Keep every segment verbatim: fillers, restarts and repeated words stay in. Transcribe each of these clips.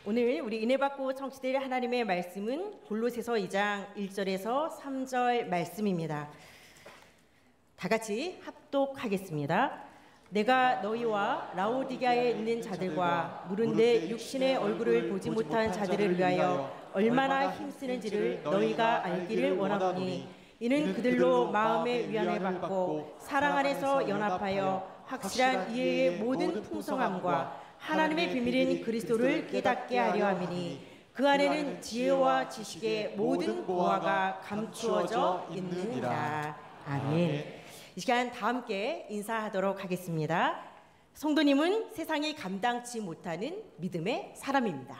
오늘 우리 은혜받고 성취될 하나님의 말씀은 골로새서 이 장 일 절에서 삼 절 말씀입니다. 다 같이 합독하겠습니다. 내가 너희와 라오디게아에 있는 자들과 물은데 육신의 얼굴을 보지 못한 자들을 위하여 얼마나 힘쓰는지를 너희가 알기를 원하노니 이는 그들로 마음의 위안을 받고 사랑 안에서 연합하여 확실한 이해의 모든 풍성함과 하나님의 비밀인 그리스도를 깨닫게 하려 함이니 그 안에는 지혜와 지식의 모든 보화가 감추어져 있느니라. 아멘. 이 시간 다 함께 인사하도록 하겠습니다. 성도님은 세상이 감당치 못하는 믿음의 사람입니다.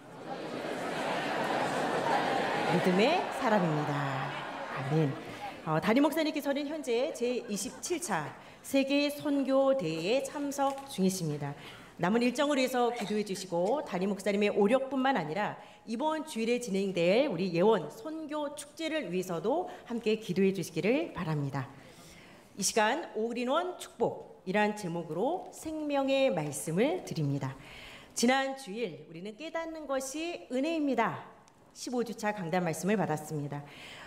믿음의 사람입니다. 아멘. 어, 담임 목사님께서는 현재 제이십칠 차 세계 선교대회에 참석 중이십니다. 남은 일정을 위해서 기도해 주시고 담임 목사님의 오력뿐만 아니라 이번 주일에 진행될 우리 예원 선교 축제를 위해서도 함께 기도해 주시기를 바랍니다. 이 시간 올인원 축복이란 제목으로 생명의 말씀을 드립니다. 지난 주일 우리는 깨닫는 것이 은혜입니다. 십오 주차 강단 말씀을 받았습니다.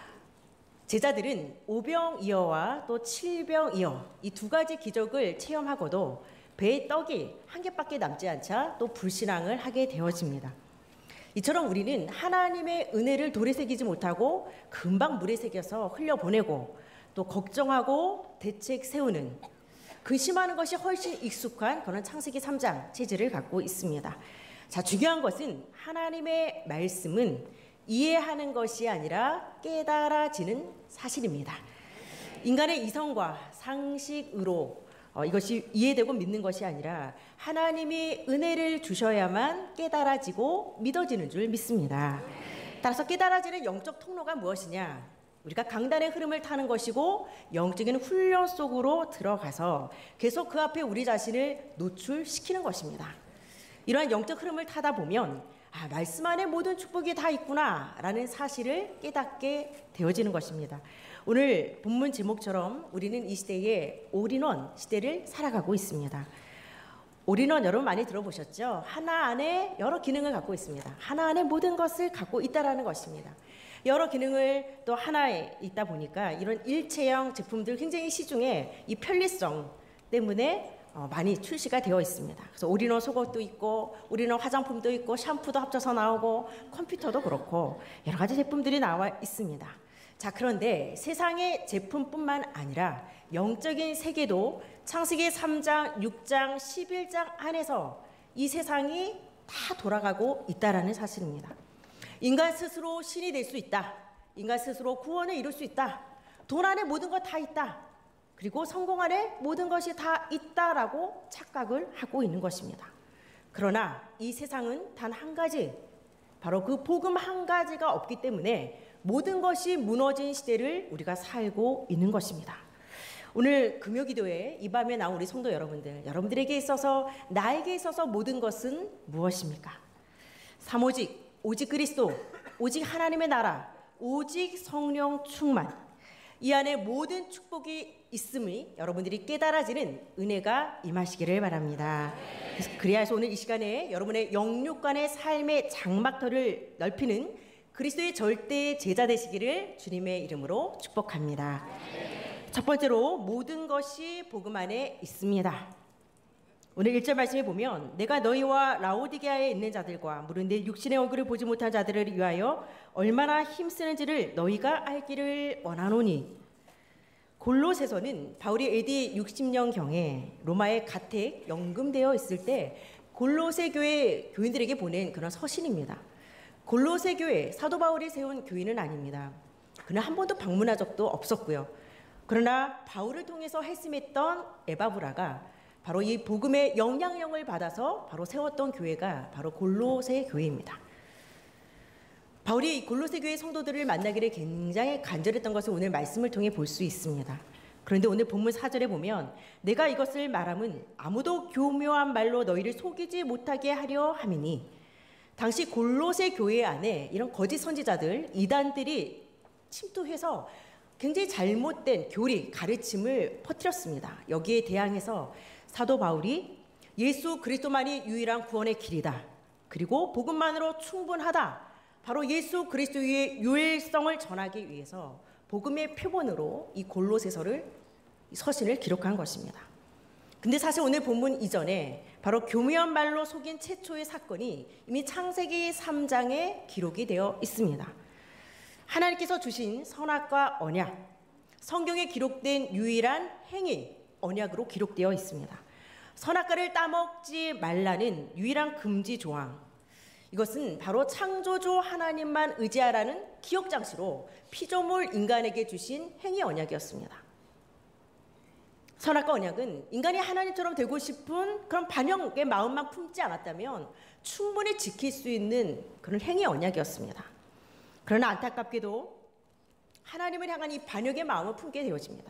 제자들은 오병이어와 또 칠병이어 이 두 가지 기적을 체험하고도 배에 떡이 한 개밖에 남지 않자 또 불신앙을 하게 되어집니다. 이처럼 우리는 하나님의 은혜를 돌에 새기지 못하고 금방 물에 새겨서 흘려보내고 또 걱정하고 대책 세우는 근심하는 것이 훨씬 익숙한 그런 창세기 삼 장 체질을 갖고 있습니다. 자, 중요한 것은 하나님의 말씀은 이해하는 것이 아니라 깨달아지는 사실입니다. 인간의 이성과 상식으로 어, 이것이 이해되고 믿는 것이 아니라 하나님이 은혜를 주셔야만 깨달아지고 믿어지는 줄 믿습니다. 따라서 깨달아지는 영적 통로가 무엇이냐? 우리가 강단의 흐름을 타는 것이고 영적인 훈련 속으로 들어가서 계속 그 앞에 우리 자신을 노출시키는 것입니다. 이러한 영적 흐름을 타다 보면 아, 말씀 안에 모든 축복이 다 있구나 라는 사실을 깨닫게 되어지는 것입니다. 오늘 본문 제목처럼 우리는 이 시대에 올인원 시대를 살아가고 있습니다. 올인원 여러분 많이 들어보셨죠? 하나 안에 여러 기능을 갖고 있습니다. 하나 안에 모든 것을 갖고 있다라는 것입니다. 여러 기능을 또 하나에 있다 보니까 이런 일체형 제품들 굉장히 시중에 이 편리성 때문에 어, 많이 출시가 되어 있습니다. 그래서 올인원 속옷도 있고 올인원 화장품도 있고 샴푸도 합쳐서 나오고 컴퓨터도 그렇고 여러 가지 제품들이 나와 있습니다. 자, 그런데 세상의 제품뿐만 아니라 영적인 세계도 창세기 삼 장, 육 장, 십일 장 안에서 이 세상이 다 돌아가고 있다라는 사실입니다. 인간 스스로 신이 될 수 있다. 인간 스스로 구원을 이룰 수 있다. 돈 안에 모든 것 다 있다. 그리고 성공 안에 모든 것이 다 있다라고 착각을 하고 있는 것입니다. 그러나 이 세상은 단 한 가지, 바로 그 복음 한 가지가 없기 때문에 모든 것이 무너진 시대를 우리가 살고 있는 것입니다. 오늘 금요기도에 이 밤에 나온 우리 성도 여러분들, 여러분들에게 있어서 나에게 있어서 모든 것은 무엇입니까? 삼오직, 오직 그리스도, 오직 하나님의 나라, 오직 성령 충만, 이 안에 모든 축복이 있음이 여러분들이 깨달아지는 은혜가 임하시기를 바랍니다. 그래서 그래야 해서 오늘 이 시간에 여러분의 영육간의 삶의 장막터를 넓히는 그리스도의 절대 제자 되시기를 주님의 이름으로 축복합니다. 첫 번째로 모든 것이 복음 안에 있습니다. 오늘 일 절 말씀에 보면 내가 너희와 라오디게아에 있는 자들과 물은데 육신의 얼굴을 보지 못한 자들을 위하여 얼마나 힘쓰는지를 너희가 알기를 원하노니. 골로새서는 바울이 에이디 육십 년경에 로마에 가택 연금되어 있을 때 골로새 교회 교인들에게 보낸 그런 서신입니다. 골로새 교회, 사도 바울이 세운 교회는 아닙니다. 그는 한 번도 방문한 적도 없었고요. 그러나 바울을 통해서 헬심했던 에바브라가 바로 이 복음의 영향력을 받아서 바로 세웠던 교회가 바로 골로새 교회입니다. 바울이 골로새 교회 성도들을 만나기를 굉장히 간절했던 것을 오늘 말씀을 통해 볼 수 있습니다. 그런데 오늘 본문 사 절에 보면 내가 이것을 말함은 아무도 교묘한 말로 너희를 속이지 못하게 하려 함이니, 당시 골로새 교회 안에 이런 거짓 선지자들, 이단들이 침투해서 굉장히 잘못된 교리, 가르침을 퍼뜨렸습니다. 여기에 대항해서 사도 바울이 예수 그리스도만이 유일한 구원의 길이다. 그리고 복음만으로 충분하다. 바로 예수 그리스도의 유일성을 전하기 위해서 복음의 표본으로 이 골로새서를 서신을 기록한 것입니다. 근데 사실 오늘 본문 이전에 바로 교묘한 말로 속인 최초의 사건이 이미 창세기 삼 장에 기록이 되어 있습니다. 하나님께서 주신 선악과 언약, 성경에 기록된 유일한 행위, 언약으로 기록되어 있습니다. 선악과를 따먹지 말라는 유일한 금지 조항, 이것은 바로 창조주 하나님만 의지하라는 기억 장치로 피조물 인간에게 주신 행위 언약이었습니다. 선악과 언약은 인간이 하나님처럼 되고 싶은 그런 반영의 마음만 품지 않았다면 충분히 지킬 수 있는 그런 행위 언약이었습니다. 그러나 안타깝게도 하나님을 향한 이 반역의 마음을 품게 되어집니다.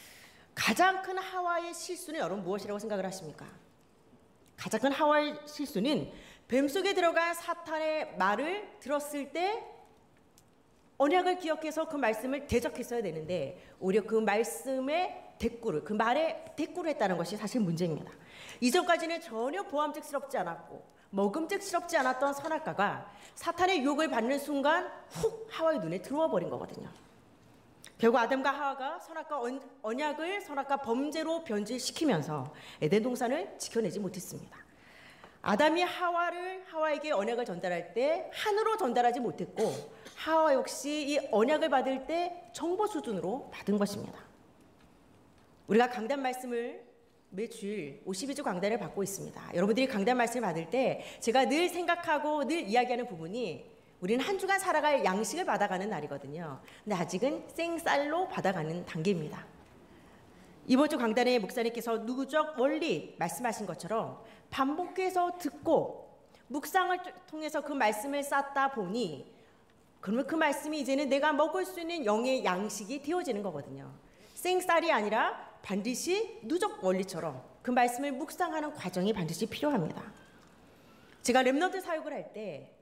가장 큰 하와의 실수는 여러분 무엇이라고 생각을 하십니까? 가장 큰 하와의 실수는 뱀속에 들어간 사탄의 말을 들었을 때 언약을 기억해서 그 말씀을 대적했어야 되는데 오히려 그 말씀의 대꾸를, 그 말에 대꾸를 했다는 것이 사실 문제입니다. 이전까지는 전혀 보암직스럽지 않았고 먹음직스럽지 않았던 선악과가 사탄의 유혹을 받는 순간 훅 하와의 눈에 들어와 버린 거거든요. 결국 아담과 하와가 선악과 언약을 선악과 범죄로 변질시키면서 에덴 동산을 지켜내지 못했습니다. 아담이 하와를 하와에게 언약을 전달할 때 한으로 전달하지 못했고 하와 역시 이 언약을 받을 때 정보 수준으로 받은 것입니다. 우리가 강단 말씀을 매주일 오십이 주 강단을 받고 있습니다. 여러분들이 강단 말씀을 받을 때 제가 늘 생각하고 늘 이야기하는 부분이 우리는 한 주간 살아갈 양식을 받아가는 날이거든요. 근데 아직은 생쌀로 받아가는 단계입니다. 이번 주 강단에 목사님께서 누적 원리 말씀하신 것처럼 반복해서 듣고 묵상을 통해서 그 말씀을 쌓다 보니 그러면 그 말씀이 이제는 내가 먹을 수 있는 영의 양식이 되어지는 거거든요. 생쌀이 아니라 반드시 누적 원리처럼 그 말씀을 묵상하는 과정이 반드시 필요합니다. 제가 렘넌트 사역을 할 때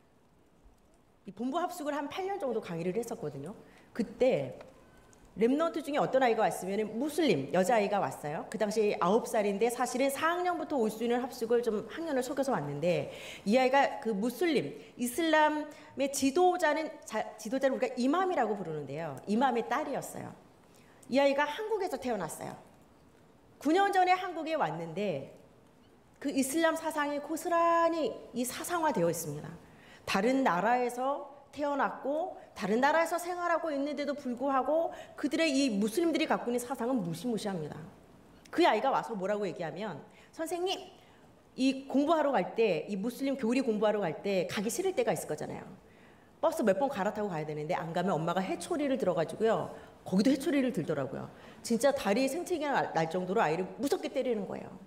이 본부 합숙을 한 팔 년 정도 강의를 했었거든요. 그때 렘넌트 중에 어떤 아이가 왔으면 무슬림 여자아이가 왔어요. 그 당시 아홉 살인데 사실은 사 학년부터 올 수 있는 합숙을 좀 학년을 속여서 왔는데 이 아이가 그 무슬림 이슬람의 지도자는 자, 지도자를 우리가 이맘이라고 부르는데요. 이맘의 딸이었어요. 이 아이가 한국에서 태어났어요. 구 년 전에 한국에 왔는데 그 이슬람 사상이 고스란히 이 사상화되어 있습니다. 다른 나라에서 태어났고 다른 나라에서 생활하고 있는데도 불구하고 그들의 이 무슬림들이 갖고 있는 사상은 무시무시합니다. 그 아이가 와서 뭐라고 얘기하면 선생님 이 공부하러 갈 때 이 무슬림 교리 공부하러 갈 때 가기 싫을 때가 있을 거잖아요. 버스 몇 번 갈아타고 가야 되는데 안 가면 엄마가 해초리를 들어가지고요. 거기도 해초리를 들더라고요. 진짜 다리에 생채기가 날 정도로 아이를 무섭게 때리는 거예요.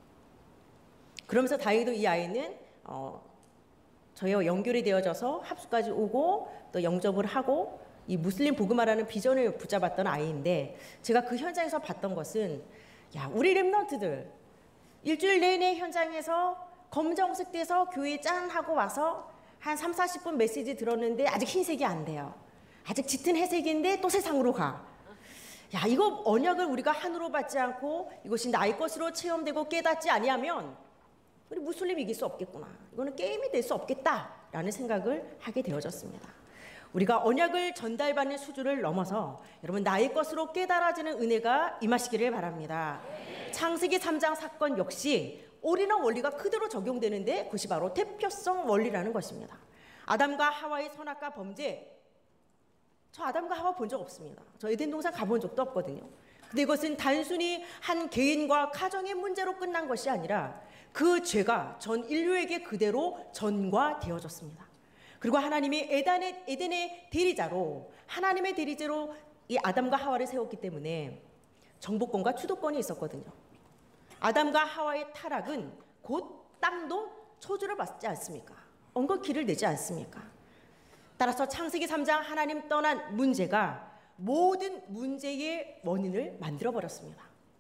그러면서 다행히도 이 아이는 어, 저희와 연결이 되어져서 합숙까지 오고 또 영접을 하고 이 무슬림 복음화라는 비전을 붙잡았던 아이인데 제가 그 현장에서 봤던 것은 야 우리 렘넌트들 일주일 내내 현장에서 검정색 돼서 교회 짠 하고 와서 한 삼사십 분 메시지 들었는데 아직 흰색이 안 돼요. 아직 짙은 회색인데 또 세상으로 가. 야 이거 언약을 우리가 한으로 받지 않고 이것이 나의 것으로 체험되고 깨닫지 아니하면 우리 무슬림 이길 수 없겠구나. 이거는 게임이 될 수 없겠다라는 생각을 하게 되어졌습니다. 우리가 언약을 전달받는 수준을 넘어서 여러분 나의 것으로 깨달아지는 은혜가 임하시기를 바랍니다. 창세기 삼 장 사건 역시 올인원 원리가 그대로 적용되는데 그것이 바로 대표성 원리라는 것입니다. 아담과 하와의 선악과 범죄, 저 아담과 하와 본 적 없습니다. 저 에덴 동산 가본 적도 없거든요. 근데 이것은 단순히 한 개인과 가정의 문제로 끝난 것이 아니라 그 죄가 전 인류에게 그대로 전가되어졌습니다. 그리고 하나님이 에덴의, 에덴의 대리자로 하나님의 대리자로 이 아담과 하와를 세웠기 때문에 정복권과 주도권이 있었거든요. 아담과 하와의 타락은 곧 땅도 저주를 받지 않습니까? 엉거키를 내지 않습니까? 따라서 창세기 삼 장 하나님 떠난 문제가 모든 문제의 원인을 만들어버렸습니다.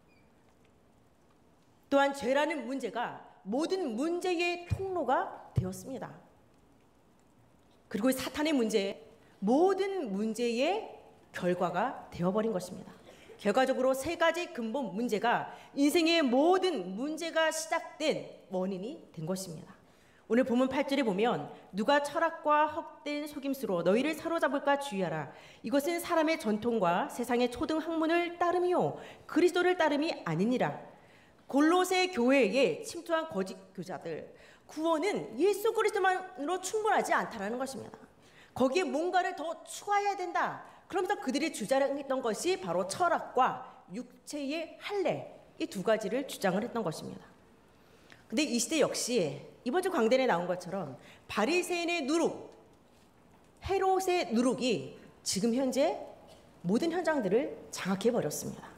또한 죄라는 문제가 모든 문제의 통로가 되었습니다. 그리고 사탄의 문제, 모든 문제의 결과가 되어버린 것입니다. 결과적으로 세 가지 근본 문제가 인생의 모든 문제가 시작된 원인이 된 것입니다. 오늘 본문 팔 절에 보면 누가 철학과 헛된 속임수로 너희를 사로잡을까 주의하라. 이것은 사람의 전통과 세상의 초등 학문을 따름이요 그리스도를 따름이 아니니라. 골로새 교회에 침투한 거짓 교자들, 구원은 예수 그리스도만으로 충분하지 않다라는 것입니다. 거기에 뭔가를 더 추가해야 된다. 그러면서 그들이 주장했던 것이 바로 철학과 육체의 할례, 이 두 가지를 주장을 했던 것입니다. 근데 이 시대 역시 이번 주 광대에 나온 것처럼 바리새인의 누룩, 헤롯의 누룩이 지금 현재 모든 현장들을 장악해 버렸습니다.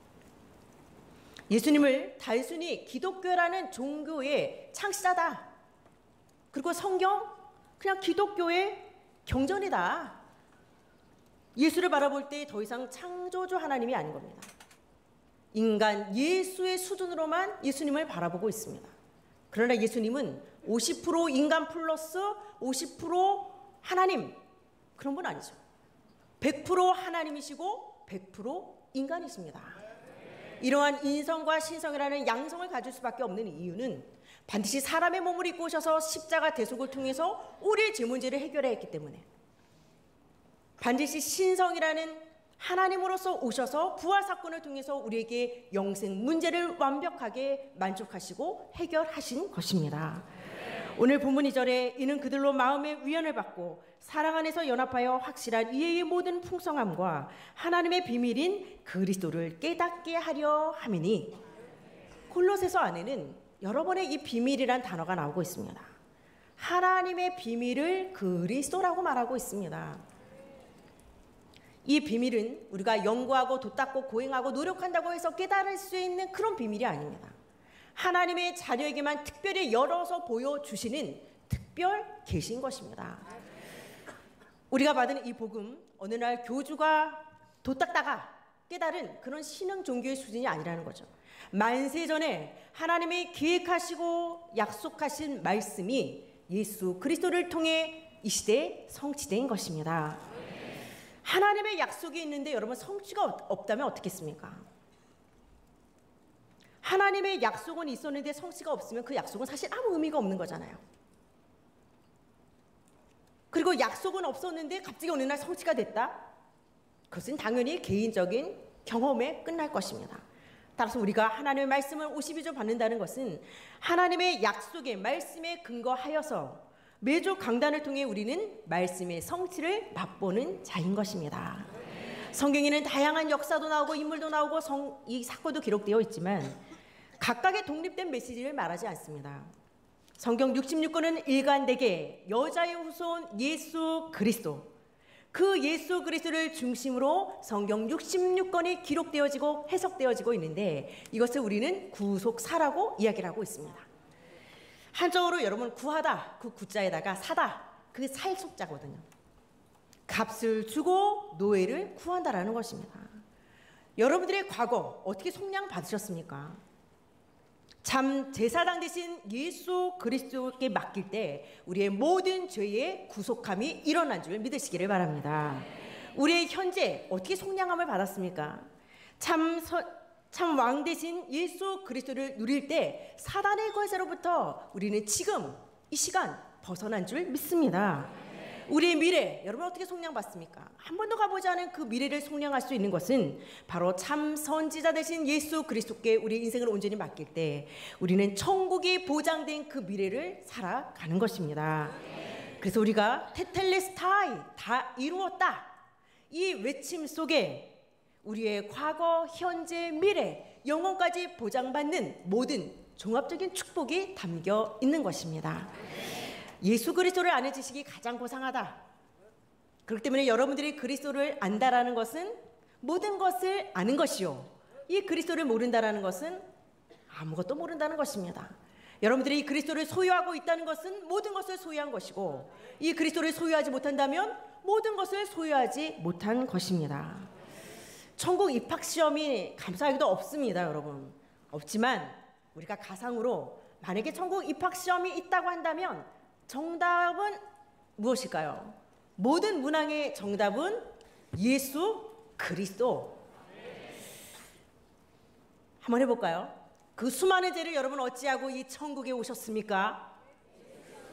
예수님을 단순히 기독교라는 종교의 창시자다. 그리고 성경 그냥 기독교의 경전이다. 예수를 바라볼 때 더 이상 창조주 하나님이 아닌 겁니다. 인간 예수의 수준으로만 예수님을 바라보고 있습니다. 그러나 예수님은 오십 퍼센트 인간 플러스 오십 퍼센트 하나님, 그런 분 아니죠. 백 퍼센트 하나님이시고 백 퍼센트 인간이십니다. 이러한 인성과 신성이라는 양성을 가질 수밖에 없는 이유는 반드시 사람의 몸을 입고 오셔서 십자가 대속을 통해서 우리의 죄 문제를 해결해야 했기 때문에, 반드시 신성이라는 하나님으로서 오셔서 부활 사건을 통해서 우리에게 영생 문제를 완벽하게 만족하시고 해결하신 것입니다. 오늘 본문 이 절에 이는 그들로 마음의 위안을 받고 사랑 안에서 연합하여 확실한 이해의 모든 풍성함과 하나님의 비밀인 그리스도를 깨닫게 하려 함이니, 골로새서 안에는 여러 번의 이 비밀이란 단어가 나오고 있습니다. 하나님의 비밀을 그리스도라고 말하고 있습니다. 이 비밀은 우리가 연구하고 돛닦고 고행하고 노력한다고 해서 깨달을 수 있는 그런 비밀이 아닙니다. 하나님의 자녀에게만 특별히 열어서 보여주시는 특별 계시인 것입니다. 우리가 받은 이 복음, 어느 날 교주가 돛닦다가 깨달은 그런 신흥 종교의 수준이 아니라는 거죠. 만세 전에 하나님이 계획하시고 약속하신 말씀이 예수 그리스도를 통해 이 시대에 성취된 것입니다. 하나님의 약속이 있는데 여러분 성취가 없다면 어떻겠습니까? 하나님의 약속은 있었는데 성취가 없으면 그 약속은 사실 아무 의미가 없는 거잖아요. 그리고 약속은 없었는데 갑자기 어느 날 성취가 됐다? 그것은 당연히 개인적인 경험에 끝날 것입니다. 따라서 우리가 하나님의 말씀을 오십이 조 받는다는 것은 하나님의 약속의 말씀에 근거하여서 매주 강단을 통해 우리는 말씀의 성취를 맛보는 자인 것입니다. 성경에는 다양한 역사도 나오고 인물도 나오고 성, 이 사건도 기록되어 있지만 각각의 독립된 메시지를 말하지 않습니다. 성경 육십육 권은 일관되게 여자의 후손 예수 그리스도, 그 예수 그리스도를 중심으로 성경 육십육 권이 기록되어지고 해석되어지고 있는데, 이것을 우리는 구속사라고 이야기를 하고 있습니다. 한적으로 여러분 구하다, 그 구자에다가 사다, 그 살속자거든요. 값을 주고 노예를 구한다라는 것입니다. 여러분들의 과거 어떻게 속량 받으셨습니까? 참 제사장 되신 예수 그리스도께 맡길 때 우리의 모든 죄의 구속함이 일어난 줄 믿으시기를 바랍니다. 우리의 현재 어떻게 속량함을 받았습니까? 참 서, 참 왕 대신 예수 그리스도를 누릴 때 사단의 권세로부터 우리는 지금 이 시간 벗어난 줄 믿습니다. 우리의 미래, 여러분 어떻게 속량받습니까? 한 번도 가보지 않은 그 미래를 속량할 수 있는 것은 바로 참 선지자 되신 예수 그리스도께 우리 인생을 온전히 맡길 때 우리는 천국이 보장된 그 미래를 살아가는 것입니다. 그래서 우리가 테텔레스타이, 다 이루었다, 이 외침 속에 우리의 과거, 현재, 미래, 영혼까지 보장받는 모든 종합적인 축복이 담겨 있는 것입니다. 예수 그리스도를 아는 지식이 가장 고상하다. 그렇기 때문에 여러분들이 그리스도를 안다라는 것은 모든 것을 아는 것이요, 이 그리스도를 모른다라는 것은 아무것도 모른다는 것입니다. 여러분들이 이 그리스도를 소유하고 있다는 것은 모든 것을 소유한 것이고, 이 그리스도를 소유하지 못한다면 모든 것을 소유하지 못한 것입니다. 천국 입학시험이 감사하게도 없습니다, 여러분. 없지만 우리가 가상으로 만약에 천국 입학시험이 있다고 한다면 정답은 무엇일까요? 모든 문항의 정답은 예수 그리스도. 한번 해볼까요? 그 수많은 죄를 여러분 어찌하고 이 천국에 오셨습니까?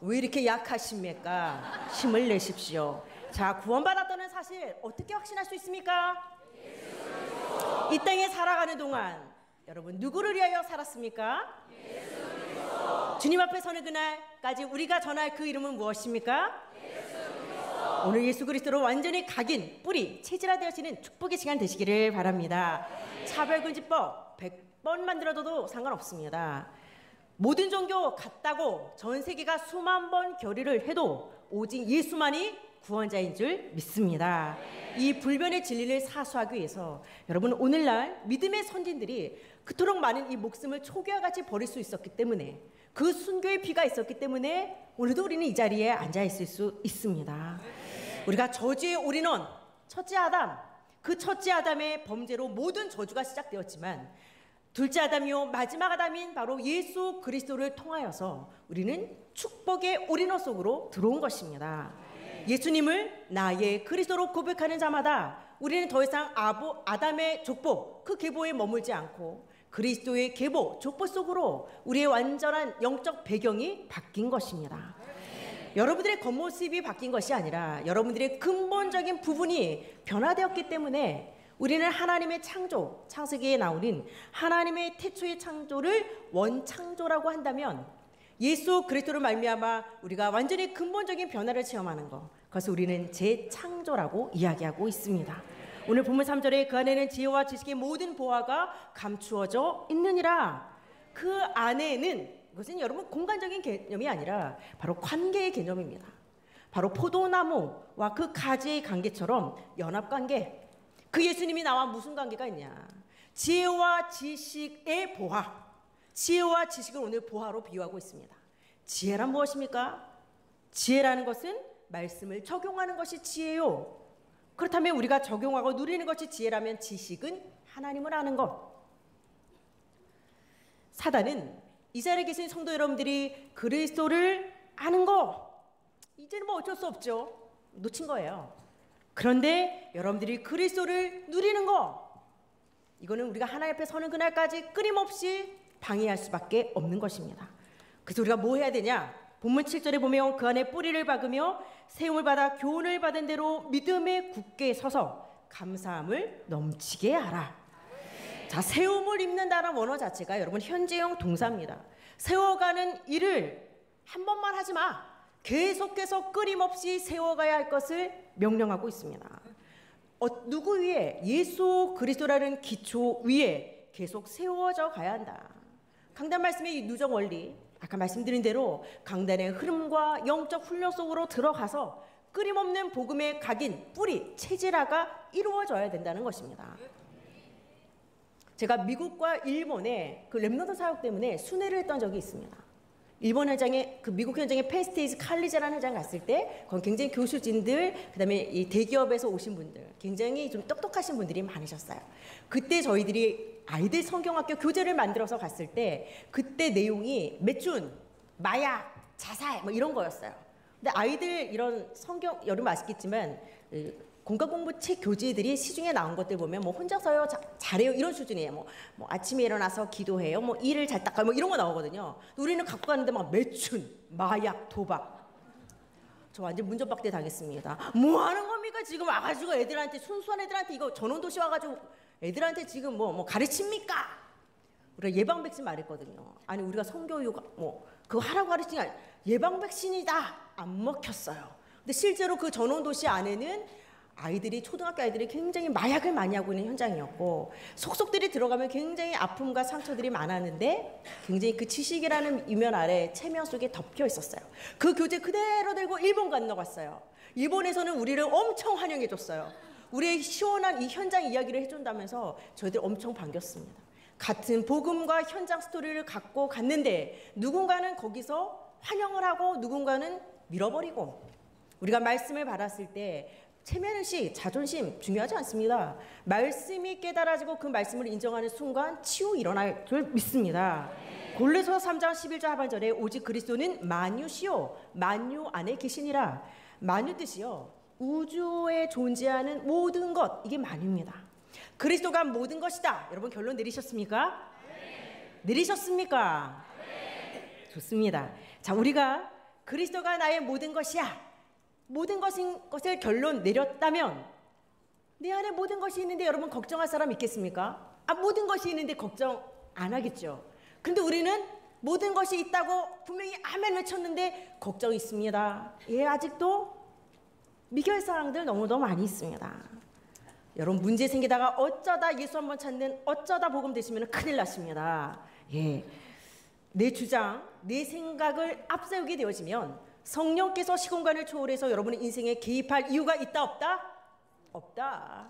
왜 이렇게 약하십니까? 힘을 내십시오. 자, 구원받았다는 사실 어떻게 확신할 수 있습니까? 이 땅에 살아가는 동안 여러분 누구를 위하여 살았습니까? 주님 앞에 서는 그날까지 우리가 전할 그 이름은 무엇입니까? 오늘 예수 그리스도로 완전히 각인, 뿌리, 체질화되어지는 축복의 시간 되시기를 바랍니다. 차별금지법 백 번 만들어도 상관없습니다. 모든 종교 같다고 전 세계가 수만 번 결의를 해도 오직 예수만이 구원자인 줄 믿습니다. 이 불변의 진리를 사수하기 위해서 여러분 오늘날 믿음의 선진들이 그토록 많은 이 목숨을 초기와 같이 버릴 수 있었기 때문에 그 순교의 피가 있었기 때문에 오늘도 우리는 이 자리에 앉아 있을 수 있습니다. 우리가 저주의 올인원 첫째 아담, 그 첫째 아담의 범죄로 모든 저주가 시작되었지만 둘째 아담이요 마지막 아담인 바로 예수 그리스도를 통하여서 우리는 축복의 올인원 속으로 들어온 것입니다. 예수님을 나의 그리스도로 고백하는 자마다 우리는 더 이상 아보, 아담의 족보, 그 계보에 머물지 않고 그리스도의 계보, 족보 속으로 우리의 완전한 영적 배경이 바뀐 것입니다. 여러분들의 겉모습이 바뀐 것이 아니라 여러분들의 근본적인 부분이 변화되었기 때문에 우리는 하나님의 창조, 창세기에 나오는 하나님의 태초의 창조를 원창조라고 한다면 예수 그리스도를 말미암아 우리가 완전히 근본적인 변화를 체험하는 것, 그것을 우리는 재창조라고 이야기하고 있습니다. 오늘 본문 삼 절에 그 안에는 지혜와 지식의 모든 보화가 감추어져 있느니라. 그 안에는, 이것은 여러분 공간적인 개념이 아니라 바로 관계의 개념입니다. 바로 포도나무와 그 가지의 관계처럼 연합관계, 그 예수님이 나와 무슨 관계가 있냐? 지혜와 지식의 보화, 지혜와 지식을 오늘 보화로 비유하고 있습니다. 지혜란 무엇입니까? 지혜라는 것은 말씀을 적용하는 것이 지혜요. 그렇다면 우리가 적용하고 누리는 것이 지혜라면 지식은 하나님을 아는 것. 사단은 이 자리에 계신 성도 여러분들이 그리스도를 아는 거, 이제는 뭐 어쩔 수 없죠. 놓친 거예요. 그런데 여러분들이 그리스도를 누리는 거, 이거는 우리가 하나님 앞에 서는 그날까지 끊임없이 방해할 수밖에 없는 것입니다. 그래서 우리가 뭐 해야 되냐? 본문 칠 절에 보면 그 안에 뿌리를 박으며 세움을 받아 교훈을 받은 대로 믿음에 굳게 서서 감사함을 넘치게 하라. 자, 세움을 입는다는 원어 자체가 여러분 현재형 동사입니다. 세워가는 일을 한 번만 하지 마. 계속해서 끊임없이 세워가야 할 것을 명령하고 있습니다. 어, 누구 위에? 예수 그리스도라는 기초 위에 계속 세워져 가야 한다. 강단 말씀의 이 누적 원리, 아까 말씀드린 대로 강단의 흐름과 영적 훈련 속으로 들어가서 끊임없는 복음의 각인, 뿌리, 체질화가 이루어져야 된다는 것입니다. 제가 미국과 일본의 그 랩너드 사역 때문에 순회를 했던 적이 있습니다. 일본 현장에, 그 미국 현장에 펜스테이트 칼리지라는 현장 갔을 때 거기 굉장히 교수진들, 그다음에 이 대기업에서 오신 분들, 굉장히 좀 똑똑하신 분들이 많으셨어요. 그때 저희들이 아이들 성경학교 교재를 만들어서 갔을 때 그때 내용이 매춘, 마약, 자살 뭐 이런 거였어요. 근데 아이들 이런 성경, 여러분 아시겠지만 공과공부 책 교재들이 시중에 나온 것들 보면 뭐 혼자서요 자, 잘해요 이런 수준이에요. 뭐, 뭐 아침에 일어나서 기도해요, 뭐 일을 잘 닦아요, 뭐 이런 거 나오거든요. 우리는 갖고 가는데 막 매춘, 마약, 도박. 저 완전 문전박대 당했습니다. 뭐 하는 겁니까? 지금 와가지고 애들한테, 순수한 애들한테 이거 전원도시 와가지고 애들한테 지금 뭐, 뭐 가르칩니까? 우리가 예방 백신 말했거든요. 아니 우리가 성교육 뭐 그거 하라고 가르치는 게 아니라 예방 백신이다. 안 먹혔어요. 근데 실제로 그 전원도시 안에는 아이들이, 초등학교 아이들이 굉장히 마약을 많이 하고 있는 현장이었고, 속속들이 들어가면 굉장히 아픔과 상처들이 많았는데 굉장히 그 지식이라는 이면 아래 체면 속에 덮여 있었어요. 그 교재 그대로 들고 일본 건너갔어요. 일본에서는 우리를 엄청 환영해 줬어요. 우리의 시원한 이 현장 이야기를 해준다면서 저희들 엄청 반겼습니다. 같은 복음과 현장 스토리를 갖고 갔는데 누군가는 거기서 환영을 하고 누군가는 밀어버리고, 우리가 말씀을 받았을 때 체면의식, 자존심 중요하지 않습니다. 말씀이 깨달아지고 그 말씀을 인정하는 순간 치유 일어날 줄 믿습니다. 골로새서 삼 장 십일 절 하반절에 오직 그리스도는 만유시요 만유 안에 계시니라. 만유 뜻이요 우주에 존재하는 모든 것, 이게 만유입니다. 그리스도가 모든 것이다. 여러분 결론 내리셨습니까? 네. 내리셨습니까? 네. 좋습니다. 자, 우리가 그리스도가 나의 모든 것이야, 모든 것인 것을 결론 내렸다면 내 안에 모든 것이 있는데 여러분 걱정할 사람 있겠습니까? 아, 모든 것이 있는데 걱정 안 하겠죠. 근데 우리는 모든 것이 있다고 분명히 아멘 외쳤는데 걱정이 있습니다. 예, 아직도 미결사항들 너무너무 많이 있습니다. 여러분 문제 생기다가 어쩌다 예수 한번 찾는 어쩌다 복음 되시면 큰일 났습니다. 예, 내 주장, 내 생각을 앞세우게 되어지면 성령께서 시공간을 초월해서 여러분의 인생에 개입할 이유가 있다 없다? 없다.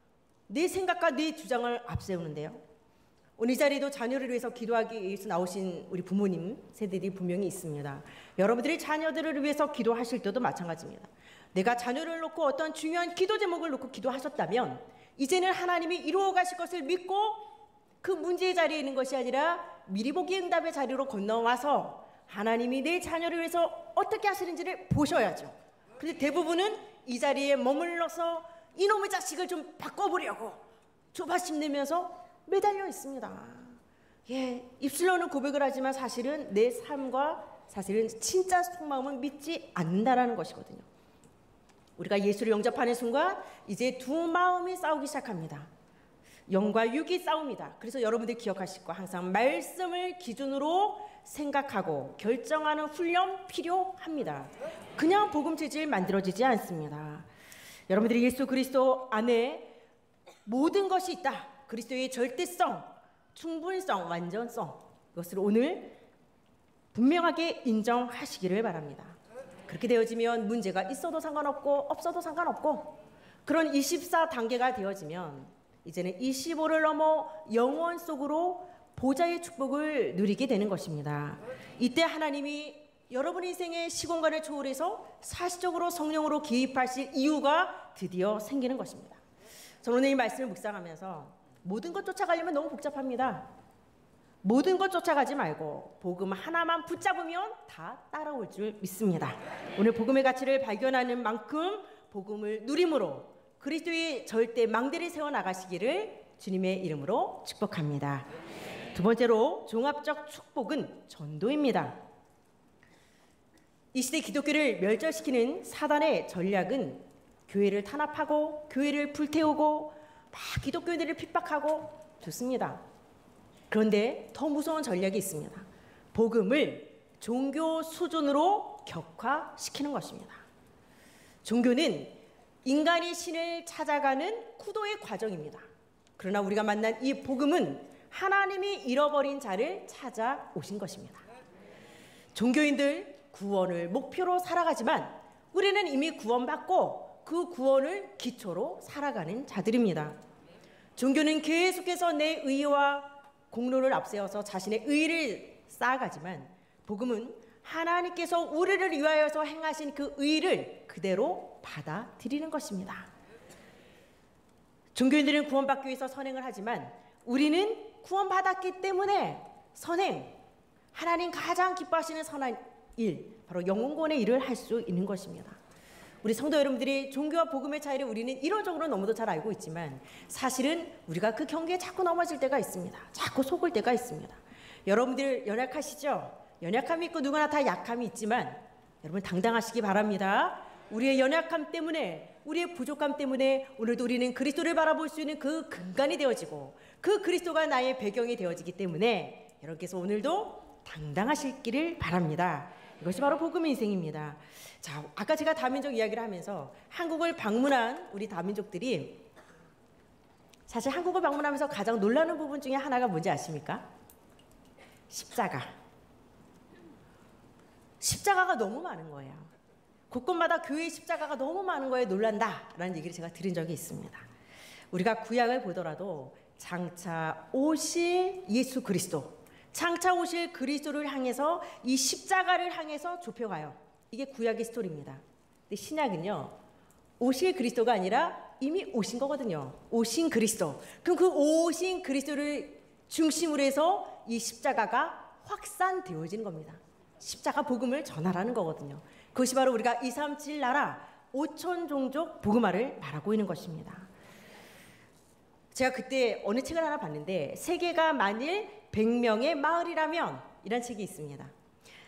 내 생각과 내 주장을 앞세우는데요. 오늘 이 자리에도 자녀를 위해서 기도하기 위해서 나오신 우리 부모님 세대들이 분명히 있습니다. 여러분들이 자녀들을 위해서 기도하실 때도 마찬가지입니다. 내가 자녀를 놓고 어떤 중요한 기도 제목을 놓고 기도하셨다면 이제는 하나님이 이루어 가실 것을 믿고 그 문제의 자리에 있는 것이 아니라 미리 보기 응답의 자리로 건너와서 하나님이 내 자녀를 위해서 어떻게 하시는지를 보셔야죠. 근데 대부분은 이 자리에 머물러서 이놈의 자식을 좀 바꿔보려고 조바심 내면서 매달려 있습니다. 예, 입술로는 고백을 하지만 사실은 내 삶과 사실은 진짜 속마음은 믿지 않는다라는 것이거든요. 우리가 예수를 영접하는 순간 이제 두 마음이 싸우기 시작합니다. 영과 육이 싸웁니다. 그래서 여러분들 기억하실 거 항상 말씀을 기준으로 생각하고 결정하는 훈련 필요합니다. 그냥 복음 체질 만들어지지 않습니다. 여러분들이 예수 그리스도 안에 모든 것이 있다. 그리스도의 절대성, 충분성, 완전성, 이것을 오늘 분명하게 인정하시기를 바랍니다. 그렇게 되어지면 문제가 있어도 상관없고 없어도 상관없고 그런 이십사 단계가 되어지면 이제는 이십오를 넘어 영원 속으로 보좌의 축복을 누리게 되는 것입니다. 이때 하나님이 여러분의 인생의 시공간을 초월해서 사실적으로 성령으로 개입하실 이유가 드디어 생기는 것입니다. 저는 오늘 이 말씀을 묵상하면서 모든 것 쫓아가려면 너무 복잡합니다. 모든 것 쫓아가지 말고 복음 하나만 붙잡으면 다 따라올 줄 믿습니다. 오늘 복음의 가치를 발견하는 만큼 복음을 누림으로 그리스도의 절대 망대를 세워나가시기를 주님의 이름으로 축복합니다. 두 번째로 종합적 축복은 전도입니다. 이 시대 기독교를 멸절시키는 사단의 전략은 교회를 탄압하고 교회를 불태우고 막 기독교인들을 핍박하고 좋습니다. 그런데 더 무서운 전략이 있습니다. 복음을 종교 수준으로 격화시키는 것입니다. 종교는 인간이 신을 찾아가는 구도의 과정입니다. 그러나 우리가 만난 이 복음은 하나님이 잃어버린 자를 찾아오신 것입니다. 종교인들 구원을 목표로 살아가지만 우리는 이미 구원받고 그 구원을 기초로 살아가는 자들입니다. 종교는 계속해서 내 의와 공로를 앞세워서 자신의 의를 쌓아가지만 복음은 하나님께서 우리를 위하여서 행하신 그 의를 그대로 받아들이는 것입니다. 종교인들은 구원받기 위해서 선행을 하지만 우리는 구원받았기 때문에 선행, 하나님 가장 기뻐하시는 선한 일, 바로 영혼구원의 일을 할 수 있는 것입니다. 우리 성도 여러분들이 종교와 복음의 차이를 우리는 이론적으로 너무도 잘 알고 있지만 사실은 우리가 그 경계에 자꾸 넘어질 때가 있습니다. 자꾸 속을 때가 있습니다. 여러분들 연약하시죠? 연약함이 있고 누구나 다 약함이 있지만 여러분 당당하시기 바랍니다. 우리의 연약함 때문에 우리의 부족함 때문에 오늘도 우리는 그리스도를 바라볼 수 있는 그 근간이 되어지고 그 그리스도가 나의 배경이 되어지기 때문에 여러분께서 오늘도 당당하시기를 바랍니다. 이것이 바로 복음의 인생입니다. 자, 아까 제가 다민족 이야기를 하면서 한국을 방문한 우리 다민족들이 사실 한국을 방문하면서 가장 놀라는 부분 중에 하나가 뭔지 아십니까? 십자가. 십자가가 너무 많은 거예요. 곳곳마다 교회의 십자가가 너무 많은 거에 놀란다라는 얘기를 제가 들은 적이 있습니다. 우리가 구약을 보더라도 장차 오실 예수 그리스도, 장차 오실 그리스도를 향해서 이 십자가를 향해서 좁혀가요. 이게 구약의 스토리입니다. 근데 신약은요, 오실 그리스도가 아니라 이미 오신 거거든요. 오신 그리스도. 그럼 그 오신 그리스도를 중심으로 해서 이 십자가가 확산되어지는 겁니다. 십자가 복음을 전하라는 거거든요. 그것이 바로 우리가 이삼칠 나라 오천 종족 복음화를 말하고 있는 것입니다. 제가 그때 어느 책을 하나 봤는데 세계가 만일 백 명의 마을이라면 이란 책이 있습니다.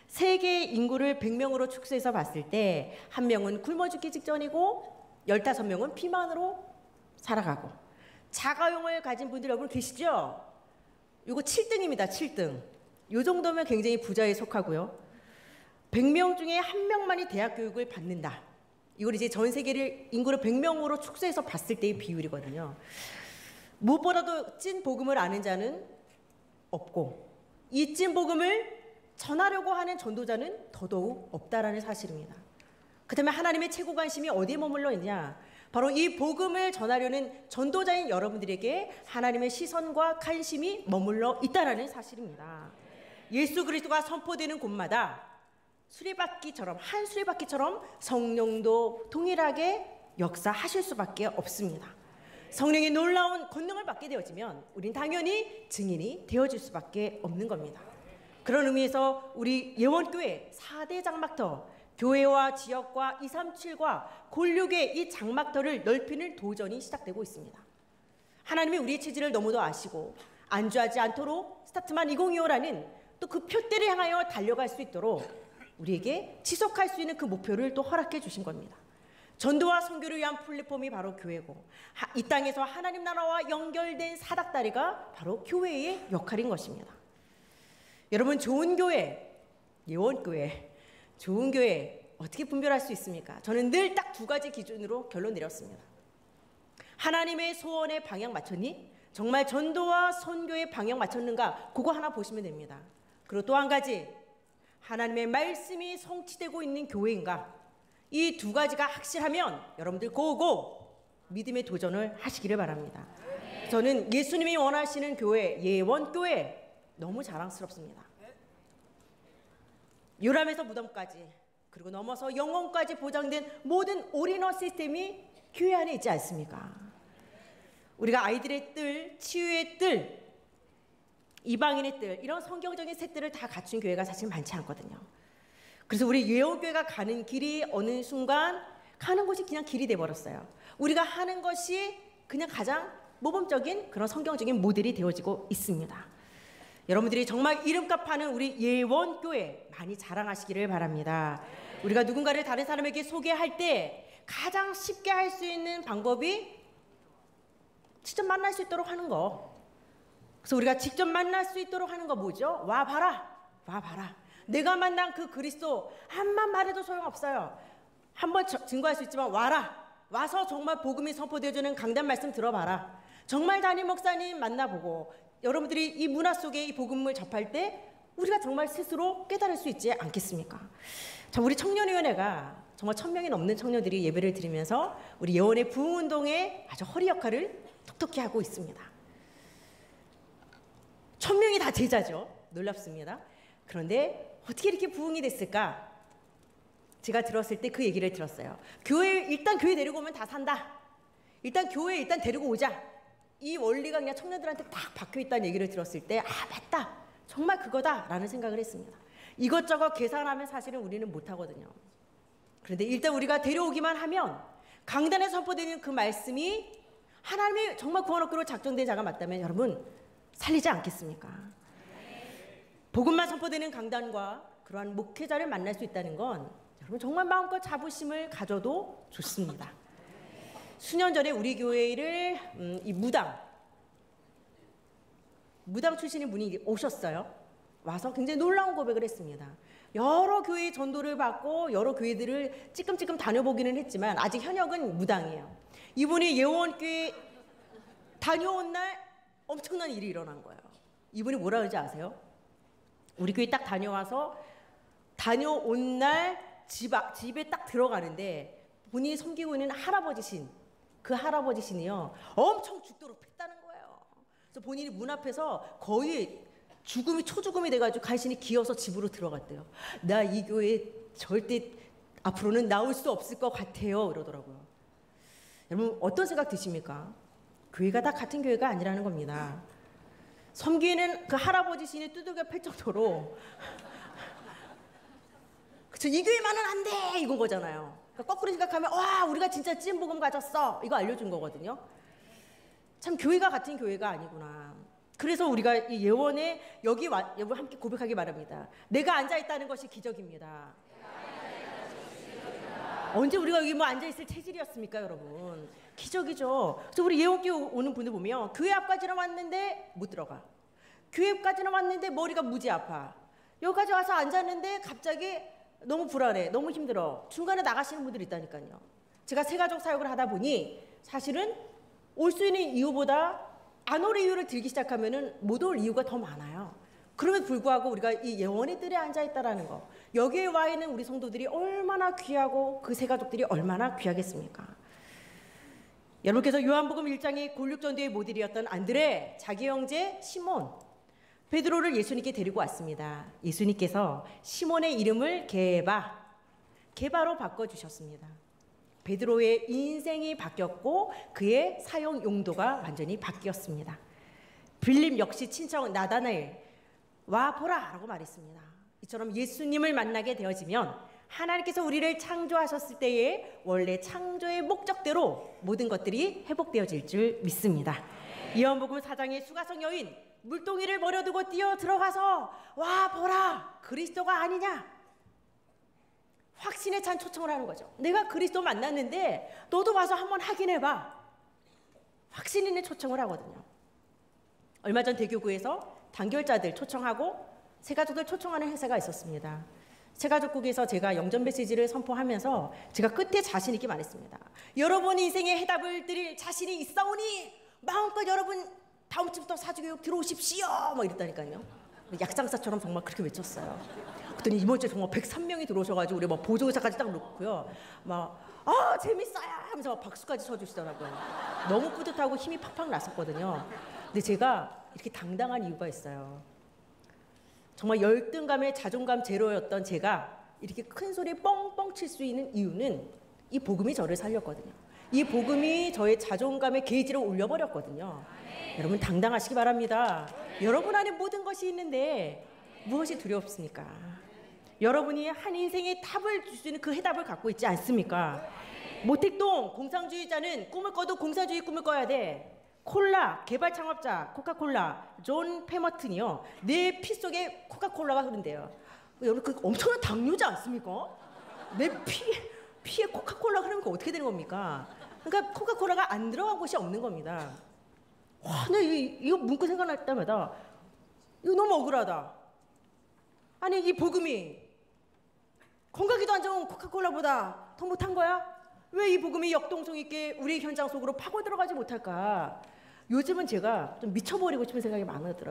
세계 인구를 백 명으로 축소해서 봤을 때 한 명은 굶어 죽기 직전이고 열다섯 명은 비만으로 살아가고, 자가용을 가진 분들 여러분 계시죠? 이거 칠 등입니다. 칠 등. 이 정도면 굉장히 부자에 속하고요. 백 명 중에 한 명만이 대학 교육을 받는다. 이걸 이제 전 세계를 인구를 백 명으로 축소해서 봤을 때의 비율이거든요. 무엇보다도 찐 복음을 아는 자는 없고, 이 찐 복음을 전하려고 하는 전도자는 더더욱 없다라는 사실입니다. 그렇다면 하나님의 최고 관심이 어디에 머물러 있냐? 바로 이 복음을 전하려는 전도자인 여러분들에게 하나님의 시선과 관심이 머물러 있다라는 사실입니다. 예수 그리스도가 선포되는 곳마다 수레바퀴처럼, 한 수레바퀴처럼 성령도 동일하게 역사하실 수밖에 없습니다. 성령의 놀라운 권능을 받게 되어지면 우린 당연히 증인이 되어질 수밖에 없는 겁니다. 그런 의미에서 우리 예원교회 사 대 장막터, 교회와 지역과 이삼칠과 골육의 이 장막터를 넓히는 도전이 시작되고 있습니다. 하나님이 우리의 체질을 너무도 아시고 안주하지 않도록 스타트만 이천이십오라는 또 그 표대를 향하여 달려갈 수 있도록 우리에게 지속할 수 있는 그 목표를 또 허락해 주신 겁니다. 전도와 선교를 위한 플랫폼이 바로 교회고, 이 땅에서 하나님 나라와 연결된 사닥다리가 바로 교회의 역할인 것입니다. 여러분, 좋은 교회, 예원교회, 좋은 교회 어떻게 분별할 수 있습니까? 저는 늘 딱 두 가지 기준으로 결론 내렸습니다. 하나님의 소원에 방향 맞췄니? 정말 전도와 선교에 방향 맞췄는가? 그거 하나 보시면 됩니다. 그리고 또 한 가지, 하나님의 말씀이 성취되고 있는 교회인가? 이 두 가지가 확실하면 여러분들 고고 믿음의 도전을 하시기를 바랍니다. 저는 예수님이 원하시는 교회, 예원교회 너무 자랑스럽습니다. 요람에서 무덤까지, 그리고 넘어서 영혼까지 보장된 모든 올인원 시스템이 교회 안에 있지 않습니까? 우리가 아이들의 뜰, 치유의 뜰, 이방인의 뜰, 이런 성경적인 색들을 다 갖춘 교회가 사실 많지 않거든요. 그래서 우리 예원교회가 가는 길이 어느 순간 가는 곳이 그냥 길이 돼버렸어요. 우리가 하는 것이 그냥 가장 모범적인 그런 성경적인 모델이 되어지고 있습니다. 여러분들이 정말 이름값 하는 우리 예원교회 많이 자랑하시기를 바랍니다. 우리가 누군가를 다른 사람에게 소개할 때 가장 쉽게 할 수 있는 방법이 직접 만날 수 있도록 하는 거. 그래서 우리가 직접 만날 수 있도록 하는 거 뭐죠? 와 봐라, 와 봐라. 내가 만난 그 그리스도 한만 말해도 소용없어요. 한번 증거할 수 있지만 와라. 와서 정말 복음이 선포되어주는 강단 말씀 들어봐라. 정말 담임 목사님 만나보고 여러분들이 이 문화 속에 이 복음을 접할 때 우리가 정말 스스로 깨달을 수 있지 않겠습니까? 자, 우리 청년위원회가 정말 천 명이 넘는 청년들이 예배를 드리면서 우리 예원의 부흥운동에 아주 허리 역할을 톡톡히 하고 있습니다. 천 명이 다 제자죠. 놀랍습니다. 그런데 어떻게 이렇게 부흥이 됐을까? 제가 들었을 때 그 얘기를 들었어요. 교회, 일단 교회 데리고 오면 다 산다. 일단 교회 일단 데리고 오자. 이 원리가 그냥 청년들한테 딱 박혀있다는 얘기를 들었을 때, 아 맞다, 정말 그거다라는 생각을 했습니다. 이것저것 계산하면 사실은 우리는 못하거든요. 그런데 일단 우리가 데려오기만 하면 강단에 선포되는 그 말씀이 하나님이 정말 구원 얻기로 작정된 자가 맞다면 여러분 살리지 않겠습니까? 복음만 선포되는 강단과 그러한 목회자를 만날 수 있다는 건 여러분 정말 마음껏 자부심을 가져도 좋습니다. 수년 전에 우리 교회를 음, 이 무당 무당 출신의 분이 오셨어요. 와서 굉장히 놀라운 고백을 했습니다. 여러 교회의 전도를 받고 여러 교회들을 찌끔찌끔 다녀보기는 했지만 아직 현역은 무당이에요. 이분이 예원교회 다녀온 날 엄청난 일이 일어난 거예요. 이분이 뭐라 그러지 아세요? 우리 교회 딱 다녀와서 다녀온 날 집, 집에 딱 들어가는데 본인이 섬기고 있는 할아버지 신, 그 할아버지 신이요 엄청 죽도록 팼다는 거예요. 그래서 본인이 문 앞에서 거의 죽음이 초죽음이 돼가지고 간신히 기어서 집으로 들어갔대요. 나 이 교회 절대 앞으로는 나올 수 없을 것 같아요 이러더라고요. 여러분 어떤 생각 드십니까? 교회가 다 같은 교회가 아니라는 겁니다. 섬기는 그 할아버지 신이 두들겨 팰 정도로 그쵸, 이 교회만은 안 돼 이건 거잖아요. 그러니까 거꾸로 생각하면 와 우리가 진짜 찐복음 가졌어 이거 알려준 거거든요. 참 교회가 같은 교회가 아니구나. 그래서 우리가 이 예원에 여기 와, 여러분 함께 고백하기 바랍니다. 내가 앉아있다는 것이 기적입니다. 언제 우리가 여기 뭐 앉아있을 체질이었습니까, 여러분? 기적이죠. 그래서 우리 예원교회 오는 분들 보면 교회 앞까지는 왔는데 못 들어가. 교회까지는 왔는데 머리가 무지 아파. 여기까지 와서 앉았는데 갑자기 너무 불안해, 너무 힘들어. 중간에 나가시는 분들이 있다니까요. 제가 새가족 사역을 하다 보니 사실은 올 수 있는 이유보다 안 올 이유를 들기 시작하면은 못 올 이유가 더 많아요. 그럼에도 불구하고 우리가 이 예원의 뜰에 앉아있다라는 거, 여기에 와 있는 우리 성도들이 얼마나 귀하고 그 새가족들이 얼마나 귀하겠습니까? 여러분께서 요한복음 일 장의 골육전도의 모델이었던 안드레, 자기 형제 시몬, 베드로를 예수님께 데리고 왔습니다. 예수님께서 시몬의 이름을 게바, 게바로 바꿔주셨습니다. 베드로의 인생이 바뀌었고 그의 사용 용도가 완전히 바뀌었습니다. 빌립 역시 친척 나다나엘, 와 보라 라고 말했습니다. 이처럼 예수님을 만나게 되어지면 하나님께서 우리를 창조하셨을 때의 원래 창조의 목적대로 모든 것들이 회복되어질 줄 믿습니다. 요한복음 사 장의 수가성 여인, 물동이를 버려두고 뛰어 들어가서 와 보라 그리스도가 아니냐, 확신에 찬 초청을 하는 거죠. 내가 그리스도 만났는데 너도 와서 한번 확인해봐. 확신 있는 초청을 하거든요. 얼마 전 대교구에서 단결자들 초청하고 새가족들 초청하는 행사가 있었습니다. 새가족국에서 제가 영전 메시지를 선포하면서 제가 끝에 자신 있게 말했습니다. 여러분 인생의 해답을 드릴 자신이 있사오니 마음껏 여러분 다음 주부터 사주교육 들어오십시오. 뭐 이랬다니까요. 약장사처럼 정말 그렇게 외쳤어요. 그랬더니 이번 주에 정말 백삼 명이 들어오셔가지고 우리 막 보조의사까지 딱 놓고요. 막, 아, 재밌어요! 하면서 막 박수까지 쳐주시더라고요. 너무 뿌듯하고 힘이 팍팍 났었거든요. 근데 제가 이렇게 당당한 이유가 있어요. 정말 열등감에 자존감 제로였던 제가 이렇게 큰 소리 뻥뻥 칠 수 있는 이유는 이 복음이 저를 살렸거든요. 이 복음이 저의 자존감의 게이지를 올려버렸거든요. 여러분 당당하시기 바랍니다. 여러분 안에 모든 것이 있는데 무엇이 두렵습니까? 여러분이 한 인생의 답을 줄 수 있는 그 해답을 갖고 있지 않습니까? 모택동 공상주의자는 꿈을 꿔도 공산주의 꿈을 꿔야 돼. 콜라 개발 창업자 코카콜라 존 페머튼이요, 내 피 속에 코카콜라가 흐른대요. 여러분 그 엄청난 당뇨지 않습니까? 내 피, 피에 코카콜라가 흐르면 어떻게 되는 겁니까? 그러니까 코카콜라가 안 들어간 곳이 없는 겁니다. 와, 나 이, 이거 문구 생각날 때마다 이거 너무 억울하다. 아니 이 복음이 건강기도 안 좋은 코카콜라보다 더 못한 거야? 왜 이 복음이 역동성 있게 우리 현장 속으로 파고 들어가지 못할까? 요즘은 제가 좀 미쳐버리고 싶은 생각이 많이 들어요.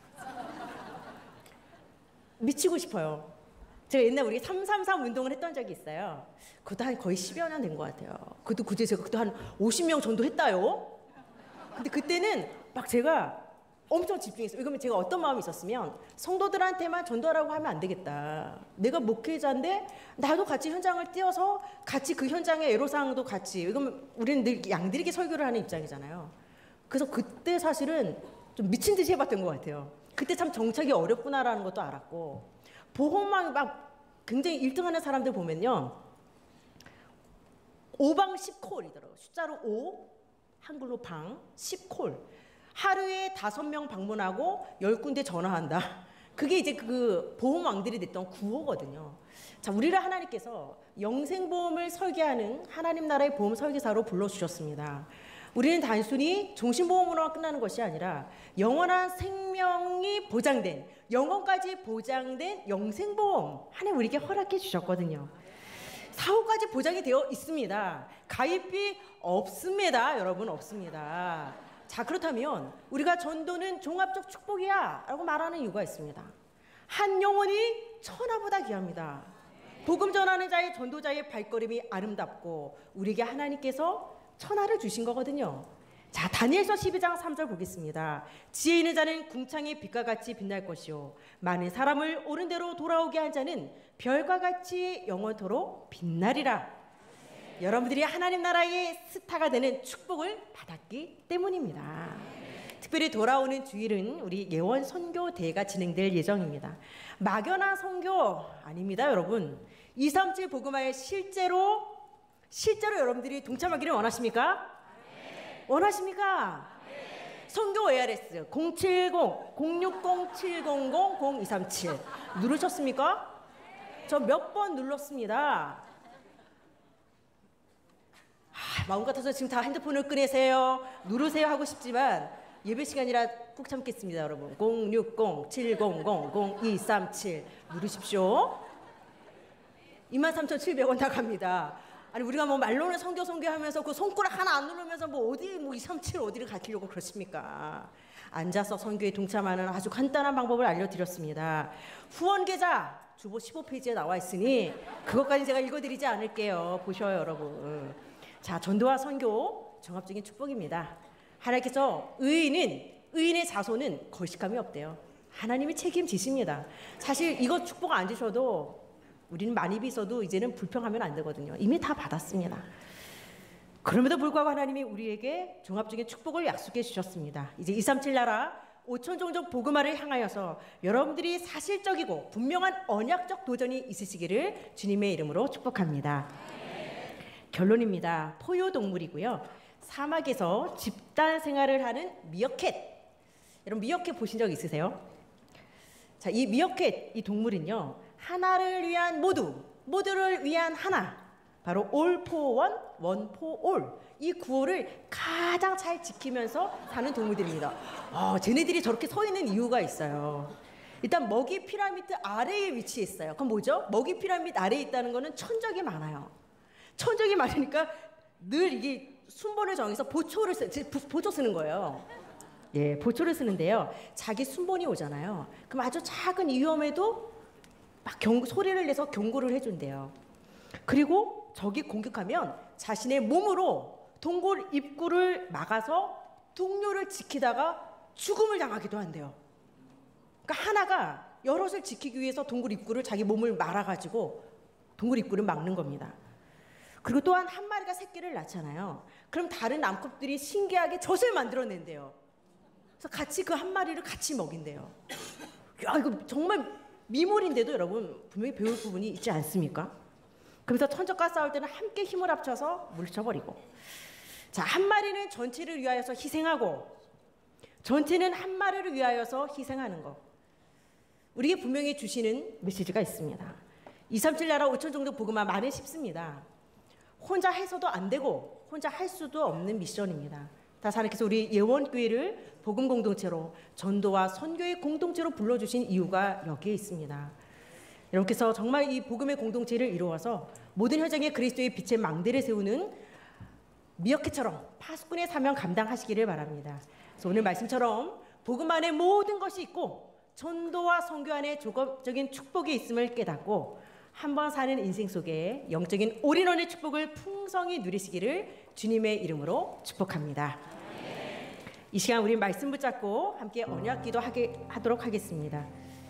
미치고 싶어요. 제가 옛날 우리 삼삼삼 운동을 했던 적이 있어요. 그것도 한 거의 십여 년 된 것 같아요. 그것도 그제 제가 그것도 한 오십 명 정도 했다요. 근데 그때는 막 제가 엄청 집중했어요. 이거면 제가 어떤 마음이 있었으면 성도들한테만 전도하라고 하면 안 되겠다. 내가 목회자인데 나도 같이 현장을 뛰어서 같이 그 현장의 애로사항도 같이, 이거면 우리는 늘 양들에게 설교를 하는 입장이잖아요. 그래서 그때 사실은 좀 미친 듯이 해봤던 것 같아요. 그때 참 정착이 어렵구나라는 것도 알았고, 보험망이 막 굉장히 일 등 하는 사람들 보면요, 오방 십 콜이더라고요. 숫자로 오, 한글로 방, 십 콜. 하루에 다섯 명 방문하고 열 군데 전화한다. 그게 이제 그 보험왕들이 됐던 구호거든요. 자, 우리를 하나님께서 영생보험을 설계하는 하나님 나라의 보험 설계사로 불러주셨습니다. 우리는 단순히 종신보험으로만 끝나는 것이 아니라 영원한 생명이 보장된, 영원까지 보장된 영생보험 하나님 우리에게 허락해 주셨거든요. 사후까지 보장이 되어 있습니다. 가입비 없습니다. 여러분 없습니다. 자, 그렇다면 우리가 전도는 종합적 축복이야 라고 말하는 이유가 있습니다. 한 영혼이 천하보다 귀합니다. 복음 전하는 자의 전도자의 발걸음이 아름답고 우리에게 하나님께서 천하를 주신 거거든요. 자, 다니엘서 십이 장 삼 절 보겠습니다. 지혜 있는 자는 궁창의 빛과 같이 빛날 것이요 많은 사람을 옳은 대로 돌아오게 한 자는 별과 같이 영원토록 빛나리라. 여러분들이 하나님 나라의 스타가 되는 축복을 받았기 때문입니다. 특별히 돌아오는 주일은 우리 예원 선교 대회가 진행될 예정입니다. 막연한 선교 아닙니다, 여러분. 이삼칠 복음화에 실제로 실제로 여러분들이 동참하기를 원하십니까? 네. 원하십니까? 네. 선교 에이알에스 공칠공 공육공 칠공공 공이삼칠 누르셨습니까? 저 몇 번 눌렀습니다. 아, 마음 같아서 지금 다 핸드폰을 꺼내세요, 누르세요 하고 싶지만 예배 시간이라 꾹 참겠습니다. 여러분 공육공 칠공공 공이삼칠 누르십시오. 이만 삼천칠백 원 나갑니다. 아니 우리가 뭐 말로는 선교 선교 하면서 그 손가락 하나 안 누르면서 뭐 어디 뭐 이삼칠 어디를 가시려고 그러십니까? 앉아서 선교에 동참하는 아주 간단한 방법을 알려드렸습니다. 후원 계좌 주보 십오 페이지에 나와 있으니 그것까지 제가 읽어드리지 않을게요. 보셔요 여러분. 자, 전도와 선교 종합적인 축복입니다. 하나님께서 의인은 의인의 자손은 거식감이 없대요. 하나님이 책임지십니다. 사실 이거 축복 안 주셔도 우리는 많이 빚어도 이제는 불평하면 안 되거든요. 이미 다 받았습니다. 그럼에도 불구하고 하나님이 우리에게 종합적인 축복을 약속해 주셨습니다. 이제 이삼칠 나라 오천 종족 복음화를 향하여서 여러분들이 사실적이고 분명한 언약적 도전이 있으시기를 주님의 이름으로 축복합니다. 결론입니다. 포유동물이고요. 사막에서 집단 생활을 하는 미어캣. 여러분 미어캣 보신 적 있으세요? 자, 이 미어캣 이 동물은요. 하나를 위한 모두, 모두를 위한 하나. 바로 all for one, one for all. 이 구호를 가장 잘 지키면서 사는 동물들입니다. 아, 쟤네들이 저렇게 서 있는 이유가 있어요. 일단 먹이 피라미드 아래에 위치해 있어요. 그럼 뭐죠? 먹이 피라미드 아래에 있다는 거는 천적이 많아요. 천적이 많으니까 늘 이게 순번을 정해서 보초를 쓰, 보초 쓰는 거예요. 예, 보초를 쓰는데요. 자기 순번이 오잖아요. 그럼 아주 작은 위험에도 막 경, 소리를 내서 경고를 해준대요. 그리고 적이 공격하면 자신의 몸으로 동굴 입구를 막아서 동료를 지키다가 죽음을 당하기도 한대요. 그러니까 하나가 여럿을 지키기 위해서 동굴 입구를 자기 몸을 말아가지고 동굴 입구를 막는 겁니다. 그리고 또한 한 마리가 새끼를 낳잖아요. 그럼 다른 암컷들이 신기하게 젖을 만들어낸대요. 그래서 같이 그 한 마리를 같이 먹인대요. 야, 이거 정말 미몰인데도 여러분 분명히 배울 부분이 있지 않습니까? 그래서 천적과 싸울 때는 함께 힘을 합쳐서 물리쳐버리고, 자, 한 마리는 전체를 위하여서 희생하고 전체는 한 마리를 위하여서 희생하는 것. 우리에게 분명히 주시는 메시지가 있습니다. 이삼칠 나라 오천 정도 복음화 말은 쉽습니다. 혼자 해서도 안 되고 혼자 할 수도 없는 미션입니다. 다시 하나님께서 우리 예원교회를 복음 공동체로 전도와 선교의 공동체로 불러주신 이유가 여기에 있습니다. 여러분께서 정말 이 복음의 공동체를 이루어서 모든 현장에 그리스도의 빛의 망대를 세우는 미어캣처럼 파수꾼의 사명 감당하시기를 바랍니다. 그래서 오늘 말씀처럼 복음 안에 모든 것이 있고 전도와 선교 안에 조건적인 축복이 있음을 깨닫고 한번 사는 인생 속에 영적인 올인원의 축복을 풍성히 누리시기를 주님의 이름으로 축복합니다. 이 시간 우리 말씀 붙잡고 함께 언약 기도 하도록 하겠습니다.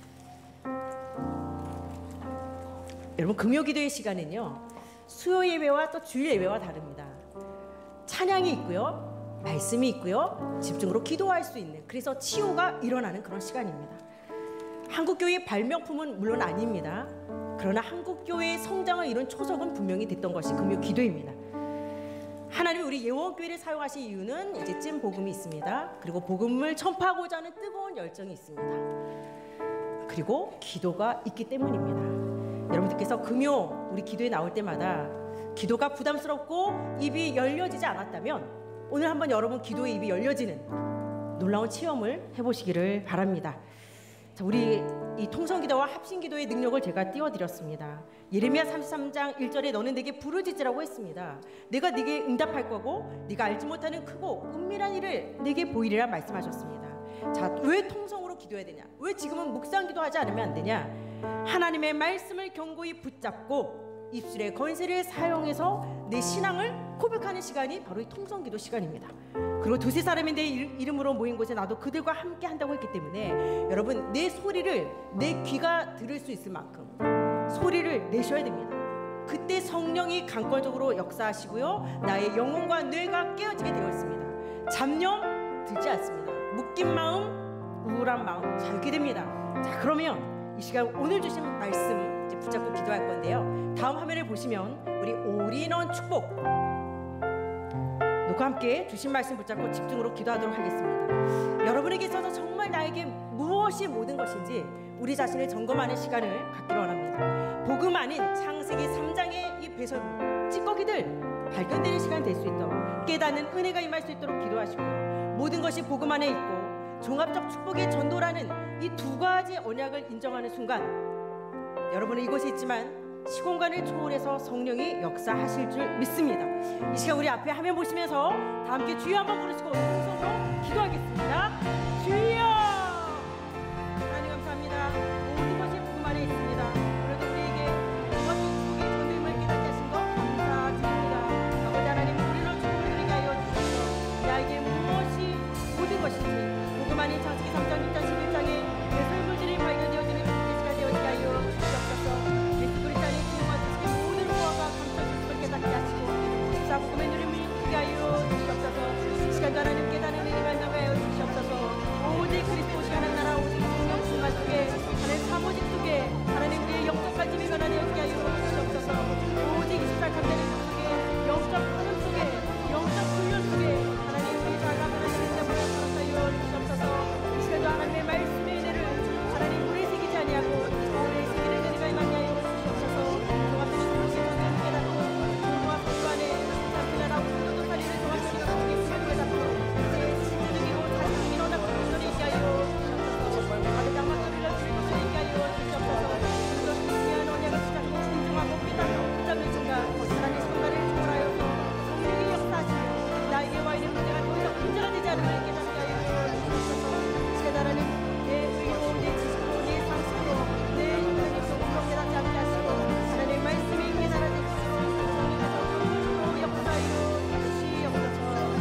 여러분, 금요 기도의 시간은요, 수요 예배와 또 주일 예배와 다릅니다. 찬양이 있고요, 말씀이 있고요, 집중으로 기도할 수 있는, 그래서 치유가 일어나는 그런 시간입니다. 한국교회의 발명품은 물론 아닙니다. 그러나 한국교회의 성장을 이룬 초석은 분명히 됐던 것이 금요 기도입니다. 하나님이 우리 예원교회를 사용하신 이유는 이제 찐 복음이 있습니다. 그리고 복음을 전파하고자 하는 뜨거운 열정이 있습니다. 그리고 기도가 있기 때문입니다. 여러분들께서 금요 우리 기도에 나올 때마다 기도가 부담스럽고 입이 열려지지 않았다면 오늘 한번 여러분 기도의 입이 열려지는 놀라운 체험을 해보시기를 바랍니다. 자, 우리 이 통성기도와 합심기도의 능력을 제가 띄워드렸습니다. 예레미야 삼십삼 장 일 절에 너는 내게 부르짖으라고 했습니다. 내가 네게 응답할 거고 네가 알지 못하는 크고 은밀한 일을 내게 보이리라 말씀하셨습니다. 자, 왜 통성으로 기도해야 되냐? 왜 지금은 묵상기도 하지 않으면 안 되냐? 하나님의 말씀을 견고히 붙잡고 입술의 건세를 사용해서 내 신앙을 고백하는 시간이 바로 이 통성기도 시간입니다. 그리고 두세 사람이 내 이름으로 모인 곳에 나도 그들과 함께 한다고 했기 때문에 여러분, 내 소리를 내 귀가 들을 수 있을 만큼 소리를 내셔야 됩니다. 그때 성령이 강권적으로 역사하시고요, 나의 영혼과 뇌가 깨어지게 되어 있습니다. 잡념 들지 않습니다. 묶인 마음, 우울한 마음 자유게 됩니다. 자, 그러면 이 시간 오늘 주신 말씀 이제 붙잡고 기도할 건데요, 다음 화면을 보시면 우리 올인원 축복 그 함께 주신 말씀 붙잡고 집중으로 기도하도록 하겠습니다. 여러분에게 있어서 정말 나에게 무엇이 모든 것인지 우리 자신을 점검하는 시간을 갖기로 원합니다. 복음 아닌 창세기 삼 장의 이 배설 찌꺼기들 발견되는 시간 될 수 있도록 깨닫는 은혜가 임할 수 있도록 기도하시고요. 모든 것이 복음 안에 있고 종합적 축복의 전도라는 이 두 가지 언약을 인정하는 순간 여러분은 이곳에 있지만 시공간을 초월해서 성령이 역사하실 줄 믿습니다. 이 시간 우리 앞에 화면 보시면서 다 함께 주여 한번 부르시고 손으로 기도하겠습니다. 주여! 하나님 감사합니다. 모든 것이 복음 안에 있습니다. 그래도 우리에게 무엇이 속에 전임을 깨닫게 하신 것 감사드립니다. 아버지 하나님 우리로 축복을 드리게 하여 주시옵소서. 나에게 무엇이 모든 것인지 복음 안에 창세기 삼 장, 육 장, 십일 장에 배설물들이 발견되어지는 시간 되어지게 하여 주시옵소서. 예수 그리스도 안에 기능과 지식의 모든 무화과 감춰주심을 깨닫게 하시고 십사 복음의 누림을 입게 하여 주시옵소서. 이 시간도 하나님 깨닫는 은혜가 나게 하여 주시옵소서. 오직 그리스도 시간한 나라 오직 성령 순간 속에 하나님 사모직 속에 하나님 우리의 영적 갈증이 변화되어지게 하여 주시옵소서. 오직 이십사 감대는 속에 영적 파는 속에 영적 훈련 속에 하나님 우리 잘나 하나님의 때문에 살아서 주시옵소서. 이 시간도 하나님의 말씀의 은혜를 하나님 물에 새기지 아니하고 물에 새기는 은혜가 임하게 하여 주시옵소서. 종합적인 성령의 전쟁을 깨닫고 공부와 공부 안에 참그 나라 우주도 살리는 종합적인 성령의 힘을 깨닫고 이제 신중이고 자신이 일어나고 도전이 있게 하여 주시옵소서. 다른 장막들을 열심히 도전이 있게 하여 주시옵소서. 그리고 신기한 언약을 시작하고 신중하고 깨닫고 붙잡는 순간 하나님 순간을 초월하여서 성령이 역사하시며 나에게 와 있는 문제가 더 이상 문제가 되지 않음을 깨닫게 하여 주시옵소서. 깨달으니 내 의로 내 지식으로 내 상식으로 내 인간의 속으로 깨닫지 않게 하시고 하나님의 말씀이 깨달아질 수 있도록 성령께서 성령으로 역사하여 주시옵소서.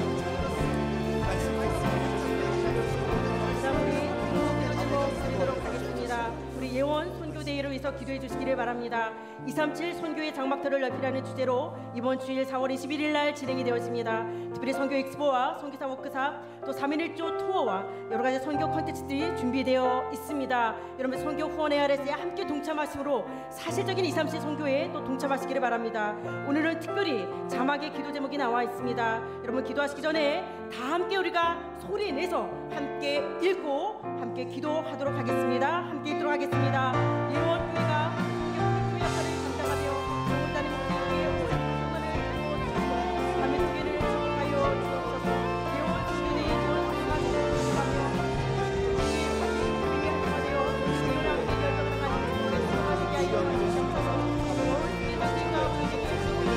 자 우리 기도 드리도록 하겠습니다. 우리 예원 선교대회를 위해서 기도해 주시기를 바랍니다. 이삼칠 선교의 장막터를 넓히라는 주제로 이번 주일 사월 이십일일 날 진행이 되어집니다. 특별히 선교 엑스포와 선교사 워크샵 또 삼일일조 투어와 여러 가지 선교 콘텐츠들이 준비되어 있습니다. 여러분 선교 후원 에이알에스에 함께 동참하심으로 사실적인 이삼칠 선교에 또 동참하시기를 바랍니다. 오늘은 특별히 자막에 기도 제목이 나와 있습니다. 여러분 기도하시기 전에 다 함께 우리가 소리 내서 함께 읽고 함께 기도하도록 하겠습니다. 함께 읽도록 하겠습니다. 예원교회가 선교 역할을 감당하며 영혼단임 목회의 오랜 성원을 주시고 밤의 교회를 지속하여 주옵소서. 예원 선교대의 지원 수행하며 우리의 우리의 하되어 예원하고 결정을 가지고 오래 수행하시게 하여 주옵소서. 우리의 선생과 우리에게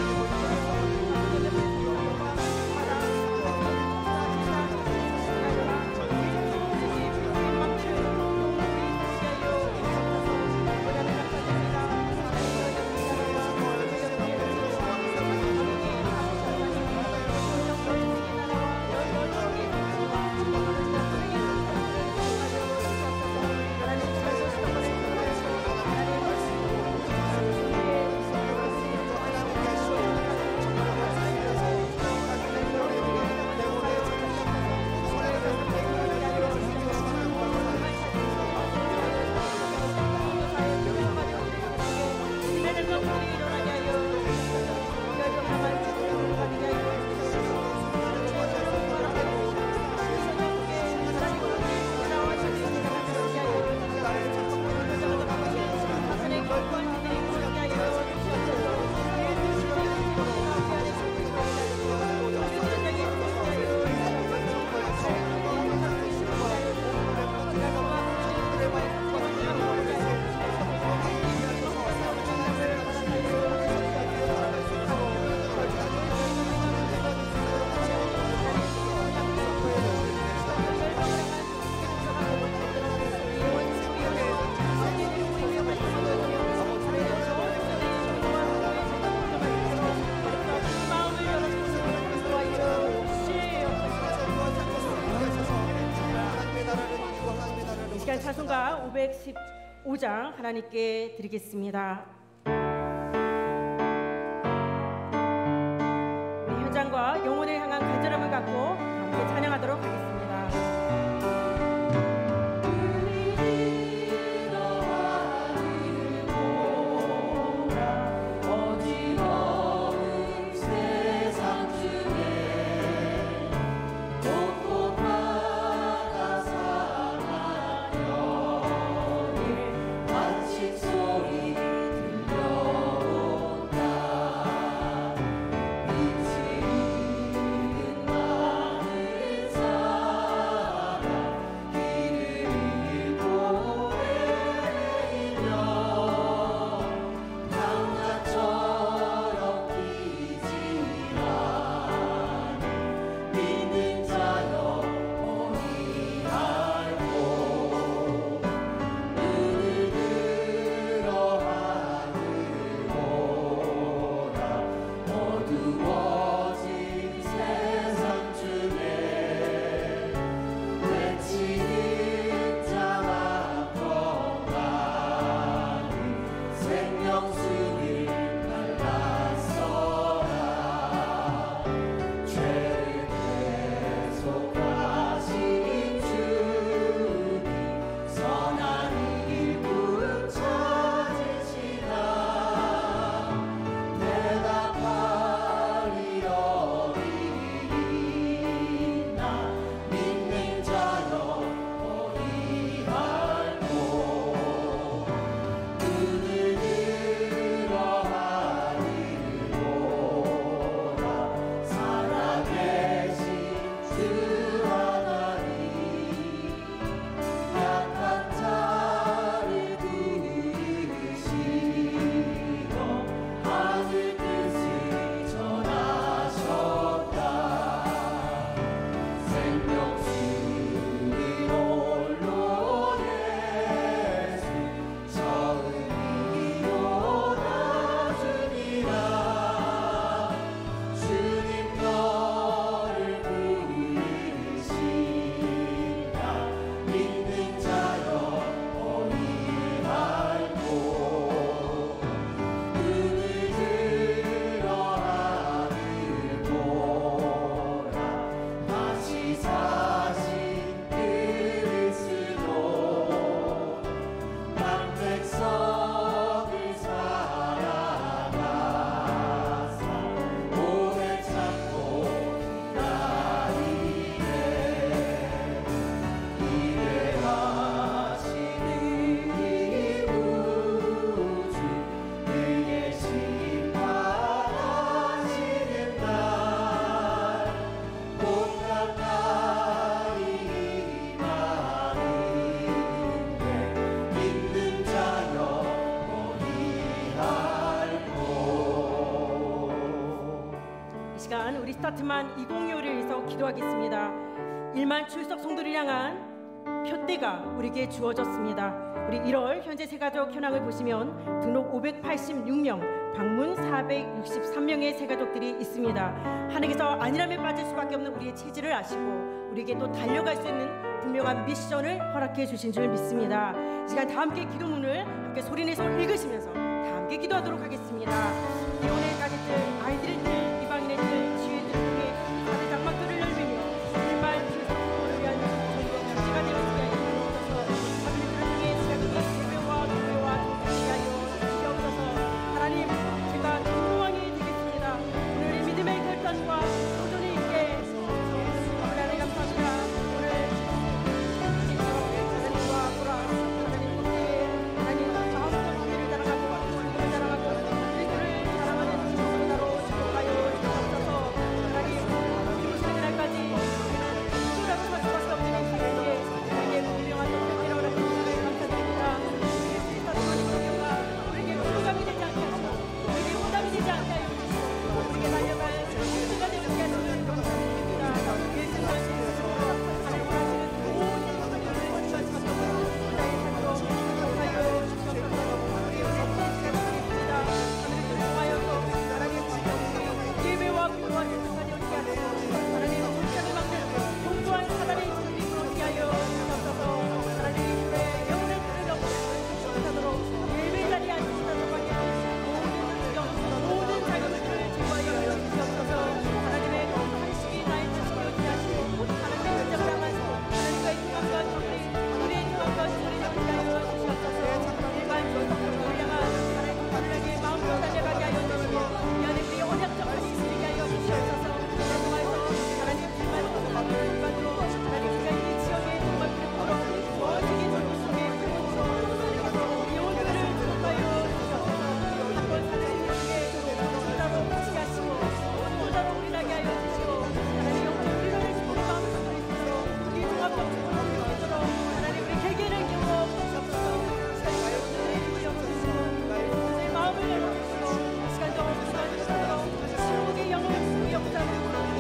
찬송가 오백십오 장 하나님께 드리겠습니다. 우리 현장과 영혼을 향한 간절함을 갖고 함께 찬양하도록 하겠습니다. 어지러운 세상 중에 이 시간 우리 스타트만 이천이십오를 위해서 기도하겠습니다. 일만 출석 성도를 향한 표대가 우리에게 주어졌습니다. 우리 일월 현재 새가족 현황을 보시면 등록 오백팔십육 명, 방문 사백육십삼 명의 새가족들이 있습니다. 하나님께서 안일함에 빠질 수밖에 없는 우리의 체질을 아시고 우리에게 또 달려갈 수 있는 분명한 미션을 허락해 주신 줄 믿습니다. 이 시간 다 함께 기도문을 함께 소리내서 읽으시면서 다 함께 기도하도록 하겠습니다. 이혼의 가족들, 아이들들, 이방인의 들, 지혜들 통해 다들 장막들을 열매며 일만 출석을 위한 전국 축제가 되는 시간에 주옵소서. 하나님들을 통해 시간이 예배와 교회와 정착하게 하여 주시옵소서. 하나님, 제가 중공왕이 되겠습니다. 오늘의 믿음의 결단과 도전이 있게 하나님 감사합니다. 오늘 하나님과 보라 하나님 국회에 하나님 마음과 교회를 자랑하고 주님을 자랑하고 일들을 자랑하는 주님으로 축복하여 주옵소서. 하나님 주무시는 그날까지 우리는 누구라도 살 수밖에 없는 이 시대에 우리에게 분명한 선택이라고 하는 주님을 감사드립니다. 우리의 스리타스만의 경우가 우리에게 불감이 되지 않게 하시고 우리에게 부담이 되지 않게 하여 주시고 우리에게 달려갈 힘수가 되게 하시는 감사드립니다. 예수님 말씀으로 하나님 원하시는 모든 것들을 주시옵소서. 나의 삶으로 축복하여 주시옵소서. 우리의 모든 시간을 드립니다. 하늘을 통하여서 하나님 예배와 기도와 결정까지 오게 하시고 하나님 정착을 막는 공고한 사단의 진리로 오게 하여 주시옵소서. 하나님 내 영혼의 불을 넘고 못하도록 예배 자리에 앉으시면서 밖에 모든 주경 모든 자격들을 제거하여 주시옵소서. 하나님의 탄식이 나의 탄식을 오게 하시고 하나님의 결정을 향하시고 하나님과의 평안과 정리 우리의 평안과 정리를 오게 하여 주시옵소서. 일반 조성을 향한 하나님 하늘에게 마음으로 달려가게 하여 주시고 이 안에 우리의 언약적 한이 있게 하여 주시옵소서. 통하여서 하나님 정말 일반으로 하나님 우리가 이 지역에 정말 그리고로 전 세계 전국 속에 그리고로 하나님께서 영혼들을 축복하여 주시옵소서. 한번 사는 영혼에게 진짜로 붙이게 하시고 진짜로 우리나게 하여 주시고 하나님 영혼의 우리를 축복의 마음을 전해주시고 우리 종합적 축복을 주시도록 하나님 우리 개개를 기울여 주시옵소서. 시간이 여러분들의 입을 열어주시고 여러분들의 마음을 열어주시고 시간 정을 주시도록 지옥의 영혼 역사를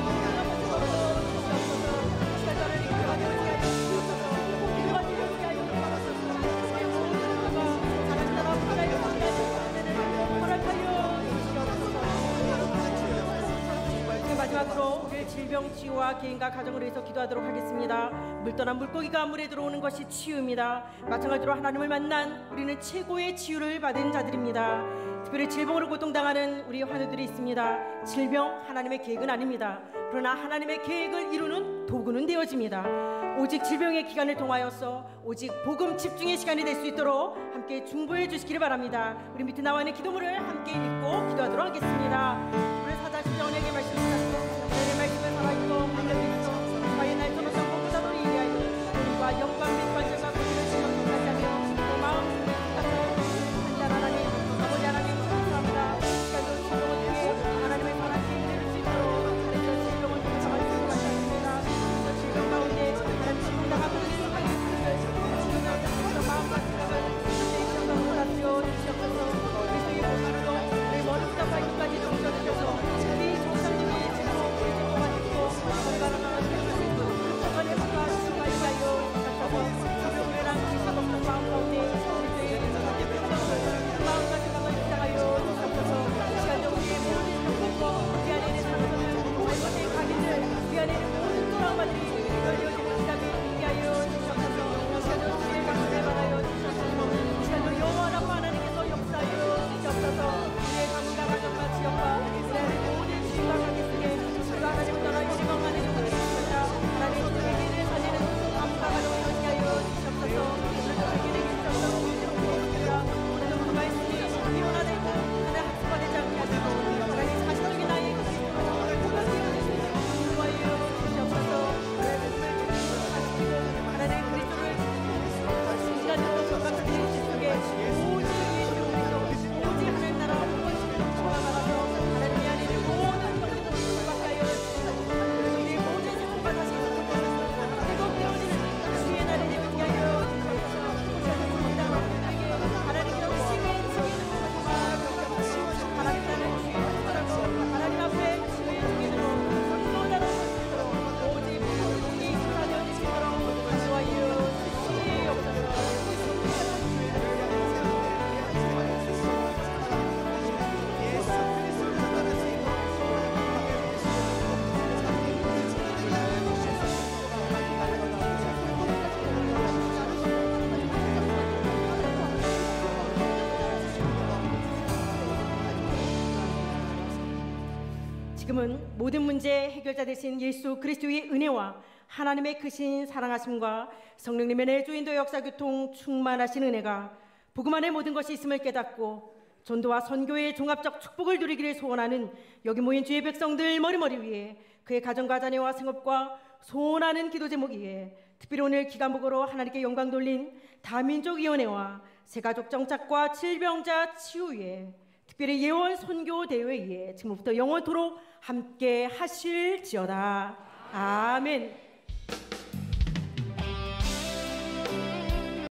마지막으로 우리의 질병 치유와 개인과 가정을 위해서 기도하도록 하겠습니다. 물떠난 물고기가 물에 들어오는 것이 치유입니다. 마찬가지로 하나님을 만난 우리는 최고의 치유를 받은 자들입니다. 특별히 질병으로 고통당하는 우리 환우들이 있습니다. 질병 하나님의 계획은 아닙니다. 그러나 하나님의 계획을 이루는 도구는 되어집니다. 오직 질병의 기간을 통하여서 오직 복음 집중의 시간이 될 수 있도록 함께 중보해 주시기를 바랍니다. 우리 밑에 나와 있는 기도문을 함께 읽고 기도하도록 하겠습니다. 오늘 사자신 영에게 말씀하시고 내 말씀을 살아있고 능력이 있어 과의 날 저는 성공보다도 이리하여 우리와 영광 및 관절과 고기를 지속하게 하며 또 마음 같은 한잔 하나님 아버지 하나님 감사합니다. 시간도 질병을 통해 하나님의 선하신 일을 수 있도록 하나님의 질병을 감당할 수 있도록 하셨습니다. 그 질병 가운데 하나님 질병당하고 있는 하나님을 지금은 마음과 생각을 주시옵소서. 주시옵소서. 그리스도의 보혈로 내 머리부터 발끝까지 정결을 지금은 모든 문제 해결자 되신 예수 그리스도의 은혜와 하나님의 크신 사랑하심과 성령님의 내주인도 역사교통 충만하신 은혜가 복음 안에 모든 것이 있음을 깨닫고 전도와 선교의 종합적 축복을 누리기를 소원하는 여기 모인 주의 백성들 머리머리 위에 그의 가정과 자녀와 생업과 소원하는 기도 제목 위에 특별히 오늘 기간복으로 하나님께 영광 돌린 다민족위원회와 새가족 정착과 질병자 치유 위에 특별히 예원 선교 대회 위에 지금부터 영원토록 함께 하실지어다. 아멘.